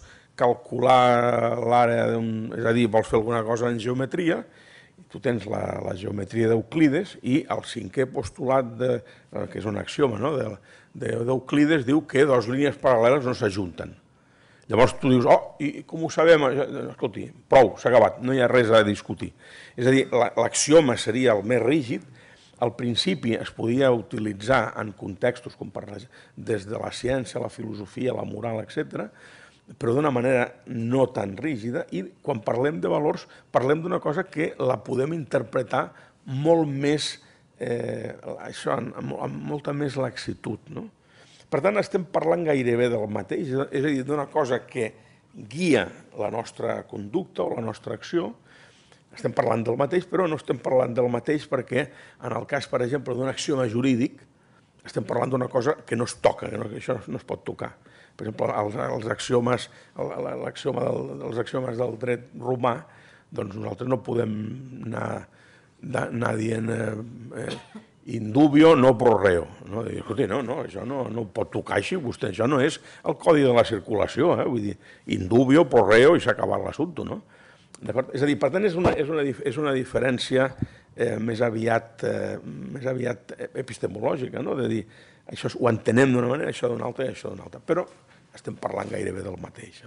calcular l'àrea d'un... És a dir, vols fer alguna cosa en geometria, tu tens la, la geometria d'Euclides i el cinquè postulat, de, que és un axioma, no? d'Euclides, diu que dues línies paral·leles no s'ajunten. Llavors tu dius, oh, i com ho sabem? Escolti, prou, s'ha acabat, no hi ha res a discutir. És a dir, l'axioma seria el més rígid, al principi es podia utilitzar en contextos com per, des de la ciència, la filosofia, la moral, etcètera, però d'una manera no tan rígida, i quan parlem de valors parlem d'una cosa que la podem interpretar molt més, eh, això, amb, amb molta més laxitud, no? Per tant, estem parlant gairebé del mateix, és a dir, d'una cosa que guia la nostra conducta o la nostra acció. Estem parlant del mateix, però no estem parlant del mateix perquè, en el cas, per exemple, d'un axioma jurídic, estem parlant d'una cosa que no es toca, que, no, que això no es pot tocar. Per exemple, els, els axiomes, l'axioma del, dels axiomes del dret romà, doncs nosaltres no podem anar, anar dient eh, indubio no pro reo. No? Dir, escolti, no, no, això no, no ho pot tocar així, vostè, això no és el codi de la circulació, eh? Vull dir, indubio pro reo i s'ha acabat l'assumpte, no? És a dir, per tant, és una, és una, és una diferència eh, més, aviat, eh, més aviat epistemològica, no? De dir, això ho entenem d'una manera, això d'una altra i això d'una altra, però estem parlant gairebé del mateix.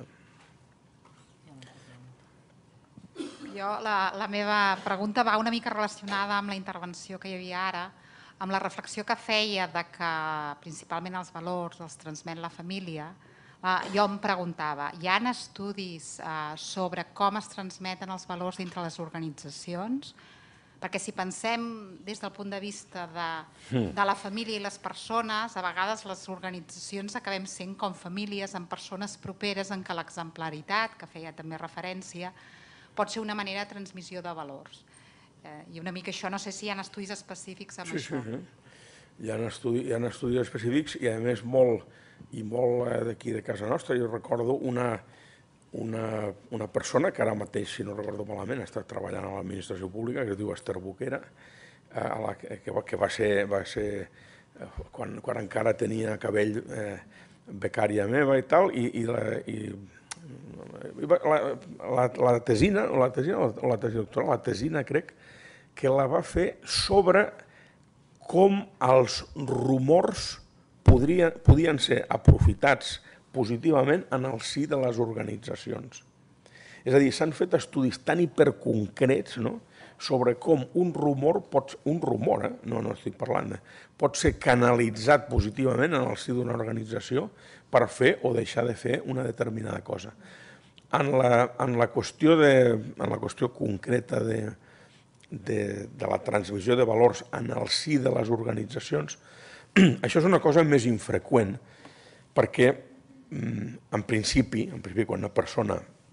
Jo, la, la meva pregunta va una mica relacionada amb la intervenció que hi havia ara, amb la reflexió que feia de que principalment els valors els transmet la família. Uh, jo em preguntava, hi ha estudis uh, sobre com es transmeten els valors dintre les organitzacions? Perquè si pensem des del punt de vista de, de la família i les persones, a vegades les organitzacions acabem sent com famílies amb persones properes en què l'exemplaritat, que feia també referència, pot ser una manera de transmissió de valors. Eh, I una mica això, no sé si hi ha estudis específics amb sí, això. Sí, sí. Hi ha, estudi, hi ha estudis específics i a més molt, i molt d'aquí de casa nostra. Jo recordo una, una, una persona que ara mateix, si no recordo malament, està treballant a l'administració pública, que es diu Esther Boquera, a la, que, que va ser, va ser quan, quan encara tenia cabell eh, becària meva i tal, i, i, la, i la, la, la tesina, o la tesina, o la tesi doctoral, la tesina crec, que la va fer sobre com els rumors podrien, podien ser aprofitats positivament en el si de les organitzacions. És a dir, s'han fet estudis tan hiperconcrets, no?, sobre com un rumor, pot, un rumor, eh? no, no estic parlant, eh? pot ser canalitzat positivament en el si d'una organització per fer o deixar de fer una determinada cosa. En la, en la, qüestió, de, en la qüestió concreta de, de, de la transmissió de valors en el si de les organitzacions, això és una cosa més infreqüent, perquè en principi, en principi quan una persona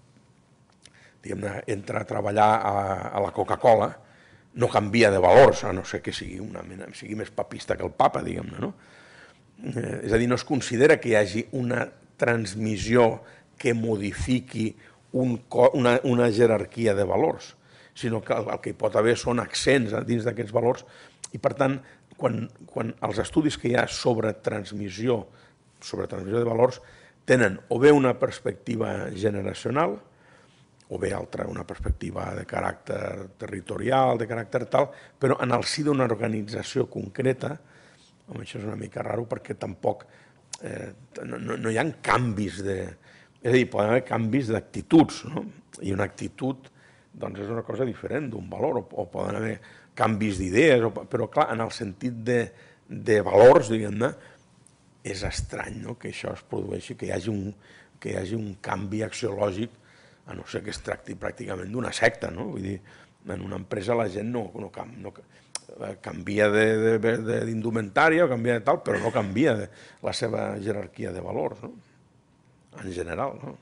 entra a treballar a, a la Coca-Cola, no canvia de valors, a no ser que sigui, una mena, sigui més papista que el papa, diguem-ne, no? Eh, és a dir, no es considera que hi hagi una transmissió que modifiqui un, una, una jerarquia de valors, sinó que el que hi pot haver són accents dins d'aquests valors i, per tant, quan, quan els estudis que hi ha sobre transmissió, sobre transmissió de valors tenen o bé una perspectiva generacional o bé altra, una perspectiva de caràcter territorial, de caràcter tal, però en el si d'una organització concreta, home, això és una mica raro perquè tampoc eh, no, no hi ha canvis de... És a dir, poden haver canvis d'actituds, no? I una actitud doncs, és una cosa diferent d'un valor, o, o poden haver canvis d'idees, però clar, en el sentit de, de valors, diguem-ne, és estrany, no?, que això es produeixi, que hi hagi un, que hi hagi un canvi axiològic, a no ser que es tracti pràcticament d'una secta, no? Vull dir, en una empresa la gent no, no, no canvia d'indumentària o canvia de tal, però no canvia de la seva jerarquia de valors, no? En general, no?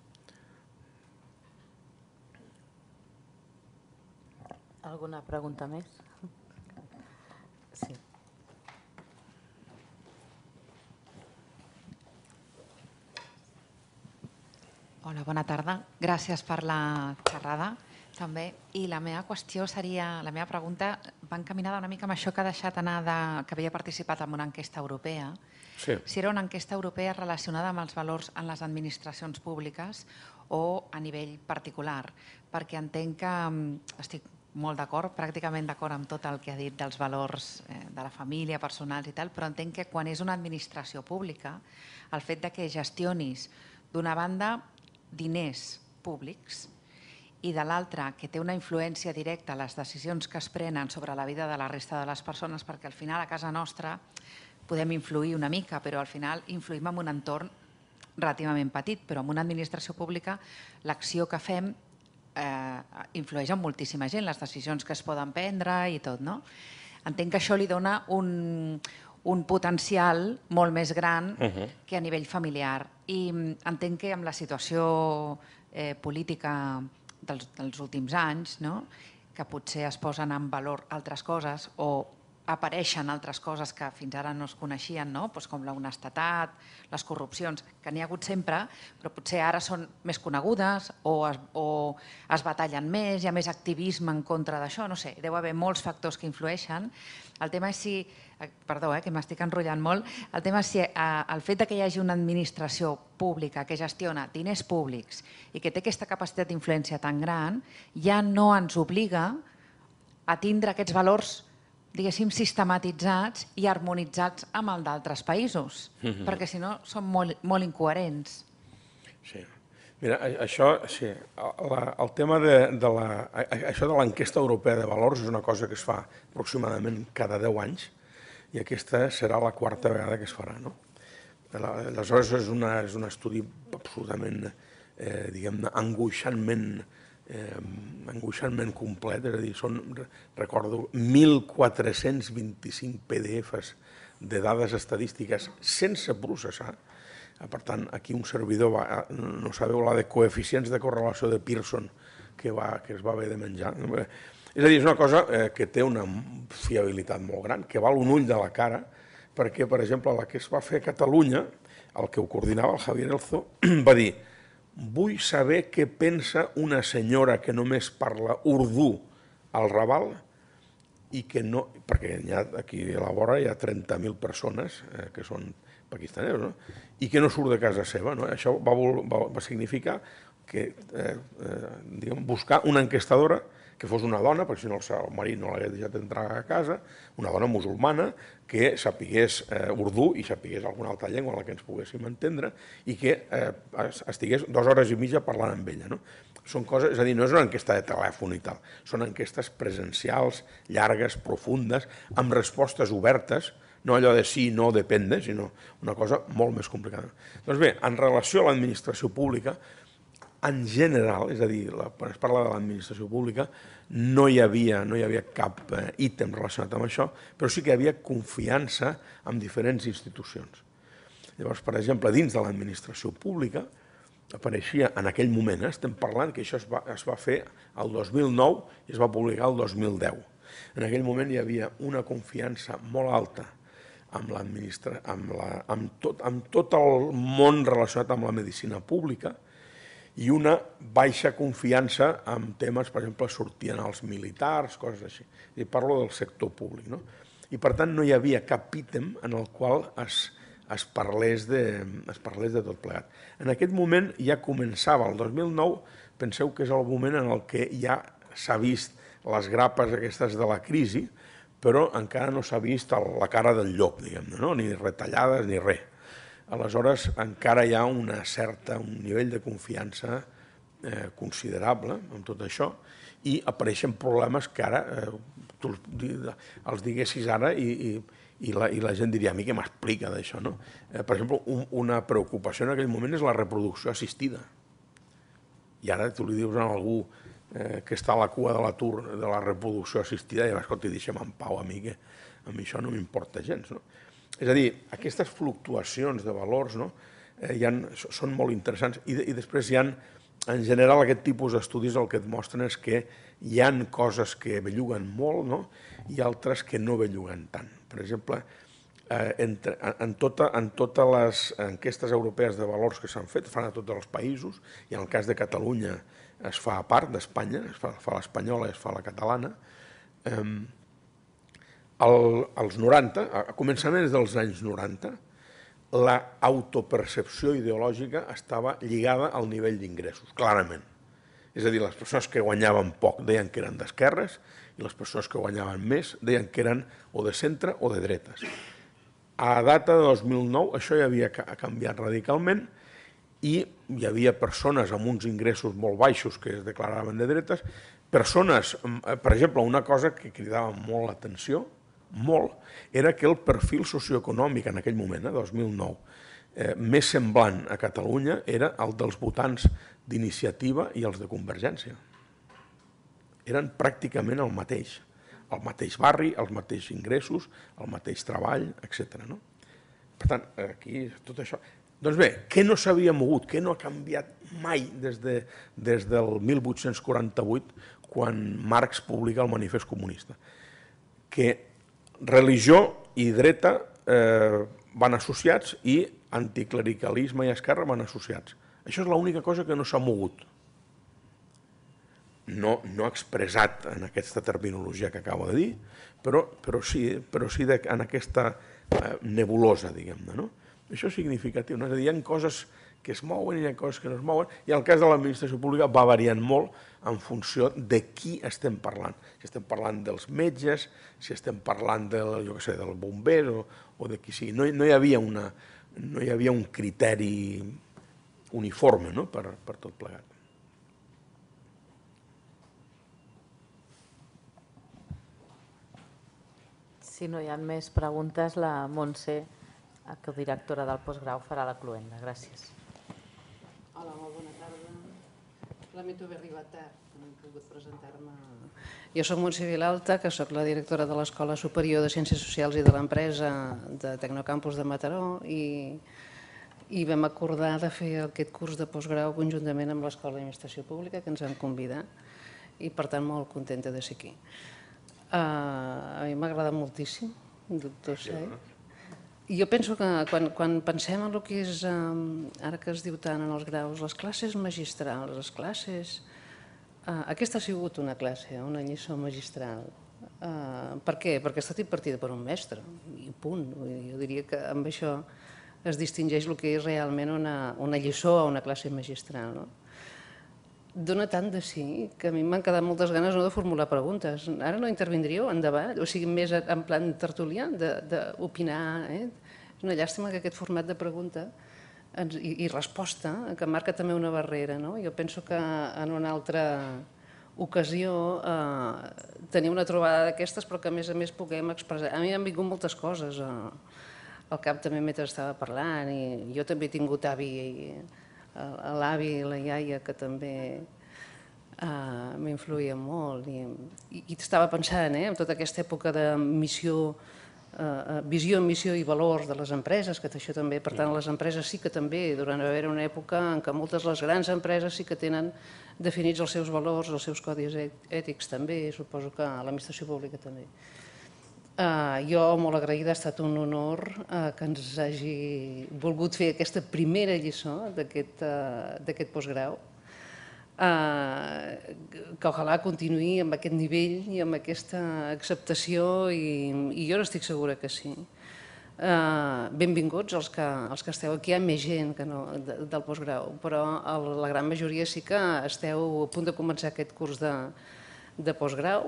Alguna pregunta més? Sí. Hola, bona tarda. Gràcies per la xerrada, també. I la meva qüestió seria, la meva pregunta va encaminada una mica amb això que ha deixat anar de, que havia participat en una enquesta europea. Sí. Si era una enquesta europea relacionada amb els valors en les administracions públiques o a nivell particular, perquè entenc que estic molt d'acord, pràcticament d'acord amb tot el que ha dit dels valors de la família, personals i tal, però entenc que quan és una administració pública, el fet de que gestionis d'una banda diners públics i de l'altra que té una influència directa a les decisions que es prenen sobre la vida de la resta de les persones, perquè al final a casa nostra podem influir una mica, però al final influïm en un entorn relativament petit, però en una administració pública l'acció que fem eh, influeix en moltíssima gent, les decisions que es poden prendre i tot, no? Entenc que això li dona un, un potencial molt més gran uh-huh. que a nivell familiar. I entenc que amb la situació eh, política dels, dels últims anys, no? Que potser es posen en valor altres coses o apareixen altres coses que fins ara no es coneixien, no? Pues com l'honestedat, les corrupcions, que n'hi ha hagut sempre, però potser ara són més conegudes o es, o es batallen més, hi ha més activisme en contra d'això, no sé, deu haver molts factors que influeixen. El tema és si, perdó, eh, que m'estic enrotllant molt, el tema és si eh, el fet que hi hagi una administració pública que gestiona diners públics i que té aquesta capacitat d'influència tan gran, ja no ens obliga a tindre aquests valors diguéssim, sistematitzats i harmonitzats amb el d'altres països, mm-hmm. perquè si no són molt, molt incoherents. Sí. Mira, això, sí, la, el tema de, de la, això de l'enquesta europea de valors és una cosa que es fa aproximadament cada deu anys i aquesta serà la quarta vegada que es farà, no? Aleshores és, una, és un estudi absolutament, eh, diguem-ne, angoixantment Eh, angoixantment complet, és a dir, són, recordo, mil quatre-cents vint-i-cinc P D Fs de dades estadístiques sense processar. Per tant, aquí un servidor va, no sabeu la de coeficients de correlació de Pearson que, va, que es va haver de menjar. És a dir, és una cosa eh, que té una fiabilitat molt gran, que val un ull de la cara, perquè, per exemple, la que es va fer a Catalunya, el que ho coordinava el Javier Elzo, va dir: vull saber què pensa una senyora que només parla urdú al Raval i que no... perquè hi ha, aquí a la vora hi ha trenta mil persones eh, que són pakistanesos, no? I que no surt de casa seva, no? Això va, va, va significar que, eh, eh, diguem, buscar una enquestadora que fos una dona, perquè si no el marit no l'hagués deixat entrar a casa, una dona musulmana que sapigués eh, urdú i sapigués alguna altra llengua en la que ens poguéssim entendre i que eh, estigués dues hores i mitja parlant amb ella, no? Són coses, és a dir, no és una enquesta de telèfon i tal, són enquestes presencials, llargues, profundes, amb respostes obertes, no allò de sí, no, depende, sinó una cosa molt més complicada. Doncs bé, en relació a l'administració pública, en general, és a dir, quan es parla de l'administració pública, no hi havia, no hi havia cap eh, ítem relacionat amb això, però sí que hi havia confiança en diferents institucions. Llavors, per exemple, dins de l'administració pública, apareixia en aquell moment, eh, estem parlant que això es va, es va fer el dos mil nou i es va publicar el dos mil deu. En aquell moment hi havia una confiança molt alta amb, amb, la, amb, tot, amb tot el món relacionat amb la medicina pública i una baixa confiança en temes, per exemple, sortien els militars, coses així. I parlo del sector públic, no? I per tant no hi havia cap ítem en el qual es, es, parlés de, es parlés de tot plegat. En aquest moment ja començava, el dos mil nou, penseu que és el moment en el que ja s'ha vist les grapes aquestes de la crisi, però encara no s'ha vist la cara del llop, diguem-ne, no? Ni retallades ni res. Aleshores, encara hi ha una certa, un nivell de confiança eh, considerable en tot això i apareixen problemes que ara eh, tu els diguessis ara i, i, i, la, i la gent diria, a mi què m'explica d'això, no? Eh, per exemple, un, una preocupació en aquell moment és la reproducció assistida. I ara tu li dius a algú eh, que està a la cua de l'atur de la reproducció assistida i escolta, deixa'm en pau a mi, que a mi això no m'importa gens, no? És a dir, aquestes fluctuacions de valors, no, eh, ha, són molt interessants i, de, i després hi ha, en general, aquest tipus d'estudis el que et mostren és que hi ha coses que belluguen molt, no, i altres que no belluguen tant. Per exemple, eh, entre, en, tota, en totes les enquestes europees de valors que s'han fet, fan a tots els països, i en el cas de Catalunya es fa a part d'Espanya, es fa, fa l'espanyola i es fa la catalana, eh, El, als noranta, a començaments dels anys noranta, la autopercepció ideològica estava lligada al nivell d'ingressos, clarament. És a dir, les persones que guanyaven poc deien que eren d'esquerres i les persones que guanyaven més deien que eren o de centre o de dretes. A data de dos mil nou això ja havia canviat radicalment i hi havia persones amb uns ingressos molt baixos que es declaraven de dretes, persones, per exemple, una cosa que cridava molt l'atenció, molt, era que el perfil socioeconòmic en aquell moment, eh, dos mil nou, eh, més semblant a Catalunya era el dels votants d'Iniciativa i els de Convergència. Eren pràcticament el mateix, el mateix barri, els mateixos ingressos, el mateix treball, etcètera. No? Per tant, aquí tot això... Doncs bé, què no s'havia mogut, què no ha canviat mai des, de, des del mil vuit-cents quaranta-vuit, quan Marx publica el Manifest Comunista? Que religió i dreta eh, van associats i anticlericalisme i esquerra van associats. Això és l'única cosa que no s'ha mogut. No, no expressat en aquesta terminologia que acabo de dir, però, però sí, però sí de, en aquesta eh, nebulosa, diguem-ne. No? Això és significatiu. No? És a dir, hi ha coses que es mouen i hi ha coses que no es mouen, i el cas de l'administració pública va variant molt en funció de qui estem parlant. Si estem parlant dels metges, si estem parlant del, jo què sé, del bomber o, o de qui sigui. No, no, hi havia una, no hi havia un criteri uniforme, no? per, per tot plegat. Si no hi ha més preguntes, la Montse, codirectora del postgrau, farà la cloenda. Gràcies. Hola, molt bona tarda. Lamento haver arribat tard, que no he pogut presentar-me. Jo soc Montse Vilalta, que soc la directora de l'Escola Superior de Ciències Socials i de l'Empresa de Tecnocampus de Mataró i, i vam acordar de fer aquest curs de postgrau conjuntament amb l'Escola d'Administració Pública, que ens han convidat i per tant molt contenta de ser aquí. Uh, a mi m'ha agradat moltíssim, doctor Seix. Jo penso que quan, quan pensem en el que és, um, ara que es diu tant en els graus, les classes magistrals, les classes... Uh, aquesta ha sigut una classe, una lliçó magistral. Uh, per què? Perquè ha estat impartida per un mestre, i punt. Jo diria que amb això es distingeix el que és realment una, una lliçó o una classe magistral. No? Dóna tant de sí que a mi m'han quedat moltes ganes no de formular preguntes. Ara no intervindríeu en debat, o sigui, més en plan tertulià, d'opinar. Eh? És una llàstima que aquest format de pregunta i, i resposta, que marca també una barrera. No? Jo penso que en una altra ocasió eh, tenir una trobada d'aquestes, però que a més a més puguem expressar. A mi m'han vingut moltes coses eh, al cap també mentre estava parlant, i jo també he tingut avi i l'avi i la iaia que també uh, m'influïen molt i, i, i estava pensant eh, en tota aquesta època de missió, uh, visió, missió i valors de les empreses, que això també, per tant, les empreses sí que també, durant va haver una època en què moltes les grans empreses sí que tenen definits els seus valors, els seus codis ètics també, suposo que l'administració pública també. Uh, jo, molt agraïda, ha estat un honor uh, que ens hagi volgut fer aquesta primera lliçó d'aquest uh, postgrau. que ojalà continuï amb aquest nivell i amb aquesta acceptació i jo n'estic segura que sí. Benvinguts els que esteu aquí. Hi ha més gent que no del postgrau, però la gran majoria sí que esteu a punt de començar aquest curs de postgrau.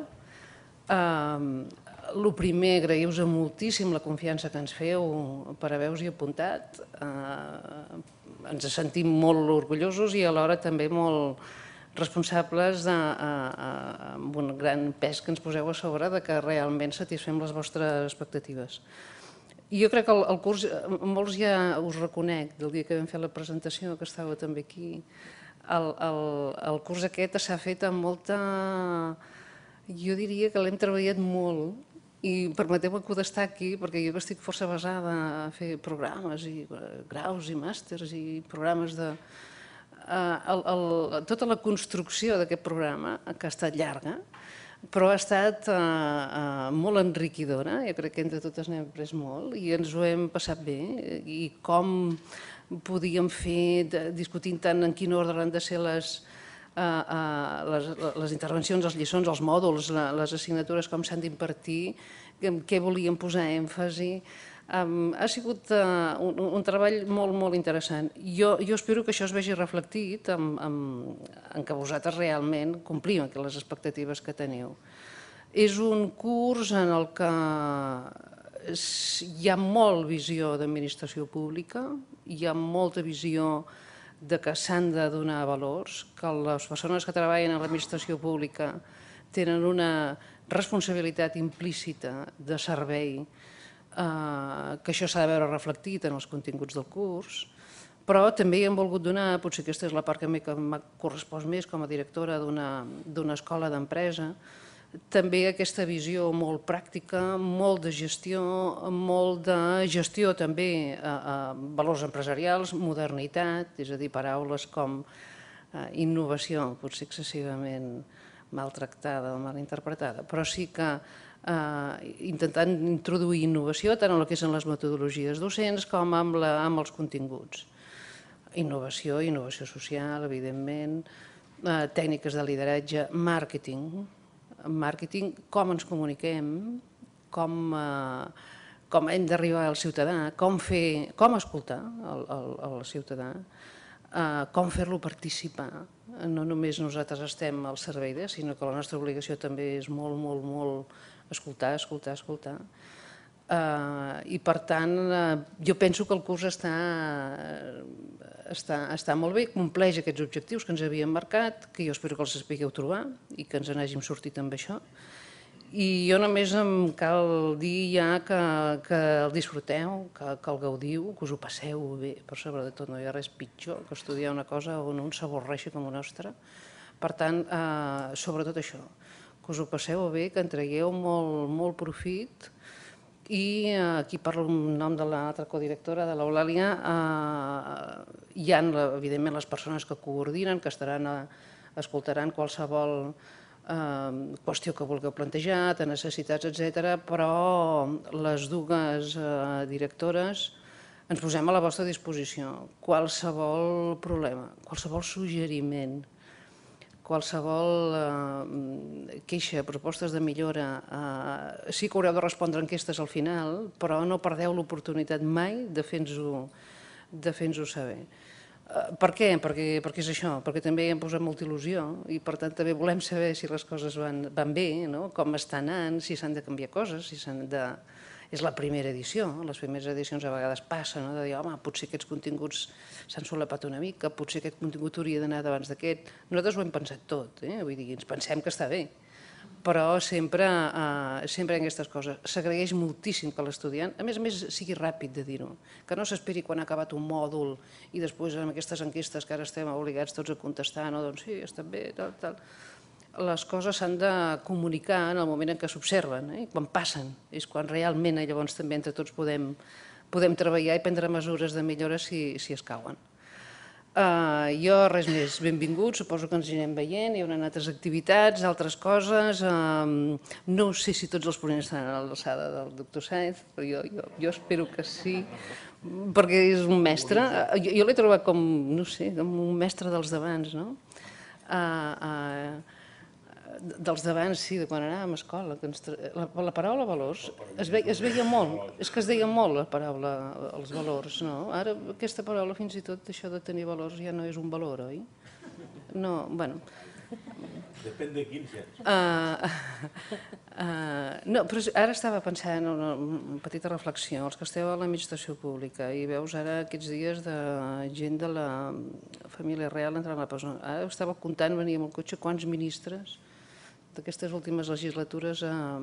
El primer, agrair-vos moltíssim la confiança que ens feu per haver-vos-hi apuntat. Ens sentim molt orgullosos i alhora també molt responsables amb un gran pes que ens poseu a sobre que realment satisfem les vostres expectatives. Jo crec que el curs, molts ja us reconec, del dia que vam fer la presentació, que estava també aquí, el curs aquest s'ha fet amb molta... Jo diria que l'hem treballat molt i permeteu-me que ho destaqui, perquè jo estic força basada a fer programes i graus i màsters i programes de... Tota la construcció d'aquest programa, que ha estat llarga, però ha estat molt enriquidora. Jo crec que entre totes n'hem après molt i ens ho hem passat bé. I com podíem fer, discutint tant en quin ordre han de ser les intervencions, les lliçons, els mòduls, les assignatures, com s'han d'impartir, què volíem posar èmfasi. Ha sigut un treball molt, molt interessant. Jo espero que això es vegi reflectit en que vosaltres realment complim les expectatives que teniu. És un curs en el que hi ha molt visió d'administració pública, hi ha molta visió que s'han de donar valors, que les persones que treballen a l'administració pública tenen una responsabilitat implícita de servei, que això s'ha de veure reflectit en els continguts del curs, però també hem volgut donar, potser aquesta és la part que m'ha correspost més com a directora d'una escola d'empresa, també aquesta visió molt pràctica, molt de gestió, molt de gestió també, valors empresarials, modernitat, és a dir, paraules com innovació, potser excessivament maltractada o mal interpretada, però sí que intentant introduir innovació tant en el que són les metodologies docents com amb els continguts. Innovació, innovació social, evidentment, tècniques de lideratge, màrqueting, màrqueting, com ens comuniquem, com hem d'arribar al ciutadà, com escoltar el ciutadà, com fer-lo participar. No només nosaltres estem al servei de, sinó que la nostra obligació també és molt, molt, molt escoltar, escoltar, escoltar. I per tant, jo penso que el curs està molt bé, compleix aquests objectius que ens havíem marcat, que jo espero que els sapigueu trobar i que ens n'hàgim sortit amb això. I jo només em cal dir ja que el disfruteu, que el gaudiu, que us ho passeu bé, per sobre de tot no hi ha res pitjor que estudiar una cosa on un s'avorreixi com una ostra. Per tant, sobretot això, que us ho passeu bé, que en tragueu molt profit. I aquí parlo en nom de l'altra codirectora, de l'Eulàlia, hi ha evidentment les persones que coordinen, que escoltaran qualsevol qüestió que vulgueu plantejar, de necessitats, etcètera, però les dues directores ens posem a la vostra disposició. Qualsevol problema, qualsevol suggeriment, qualsevol queixa, propostes de millora, sí que haureu de respondre enquestes al final, però no perdeu l'oportunitat mai de fer-nos-ho saber. Per què? Perquè és això, perquè també hi hem posat molta il·lusió i per tant també volem saber si les coses van bé, com estan anant, si s'han de canviar coses, si s'han de... És la primera edició, les primeres edicions a vegades passen, de dir, home, potser aquests continguts s'han solapat una mica, potser aquest contingut hauria d'anar abans d'aquest. Nosaltres ho hem pensat tot, vull dir, ens pensem que està bé, però sempre hi ha aquestes coses. S'agraeix moltíssim que l'estudiant, a més a més, sigui ràpid de dir-ho, que no s'esperi quan ha acabat un mòdul i després amb aquestes enquestes que ara estem obligats tots a contestar, no, doncs sí, està bé, tal, tal. Les coses s'han de comunicar en el moment en què s'observen, quan passen. És quan realment llavors també entre tots podem treballar i prendre mesures de millora si escauen. Jo res més, benvinguts, suposo que ens anirem veient, hi haurà altres activitats, altres coses. No sé si tots els ponents estan a l'alçada del doctor Sáenz, però jo espero que sí, perquè és un mestre. Jo l'he trobat com, no sé, com un mestre dels d'abans, no? dels d'abans, sí, de quan anàvem a escola. La paraula valors es veia molt, és que es deia molt la paraula, els valors, no? Ara aquesta paraula fins i tot, això de tenir valors ja no és un valor, oi? No, bueno... Depèn de quin sens. No, però ara estava pensant en una petita reflexió. Els que esteu a l'administració pública i veus ara aquests dies de gent de la família real entrant a la presó. Ara estava comptant, venia amb el cotxe, quants ministres d'aquestes últimes legislatures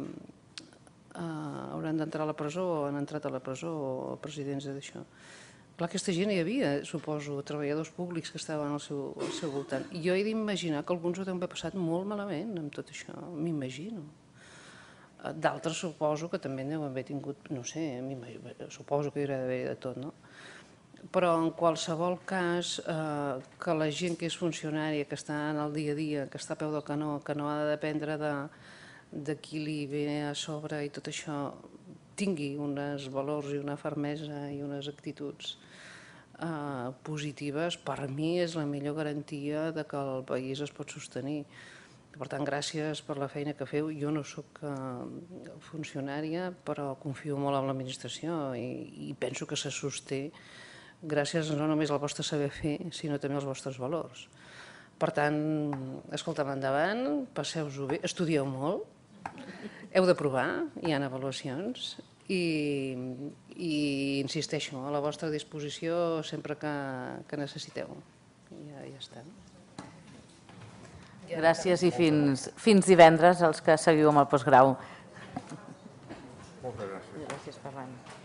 hauran d'entrar a la presó o han entrat a la presó o presidents d'això. Clar, aquesta gent hi havia, suposo, treballadors públics que estaven al seu voltant. I jo he d'imaginar que alguns ho deuen haver passat molt malament amb tot això, m'imagino. D'altres suposo que també deuen haver tingut, no sé, suposo que hi hauria d'haver de tot, no? Però en qualsevol cas, que la gent que és funcionària, que està en el dia a dia, que està a peu del canó, que no ha de dependre de qui li ve a sobre i tot això, tingui uns valors i una fermesa i unes actituds positives, per mi és la millor garantia que el país es pot sostenir. Per tant, gràcies per la feina que feu. Jo no soc funcionària, però confio molt en l'administració i penso que se sosté gràcies no només al vostre saber fer, sinó també als vostres valors. Per tant, escolta'm, endavant, passeu-vos-ho bé, estudieu molt, heu de provar, hi ha avaluacions i insisteixo, a la vostra disposició sempre que necessiteu. Ja està. Gràcies i fins divendres els que seguiu amb el postgrau. Moltes gràcies. Gràcies per l'any.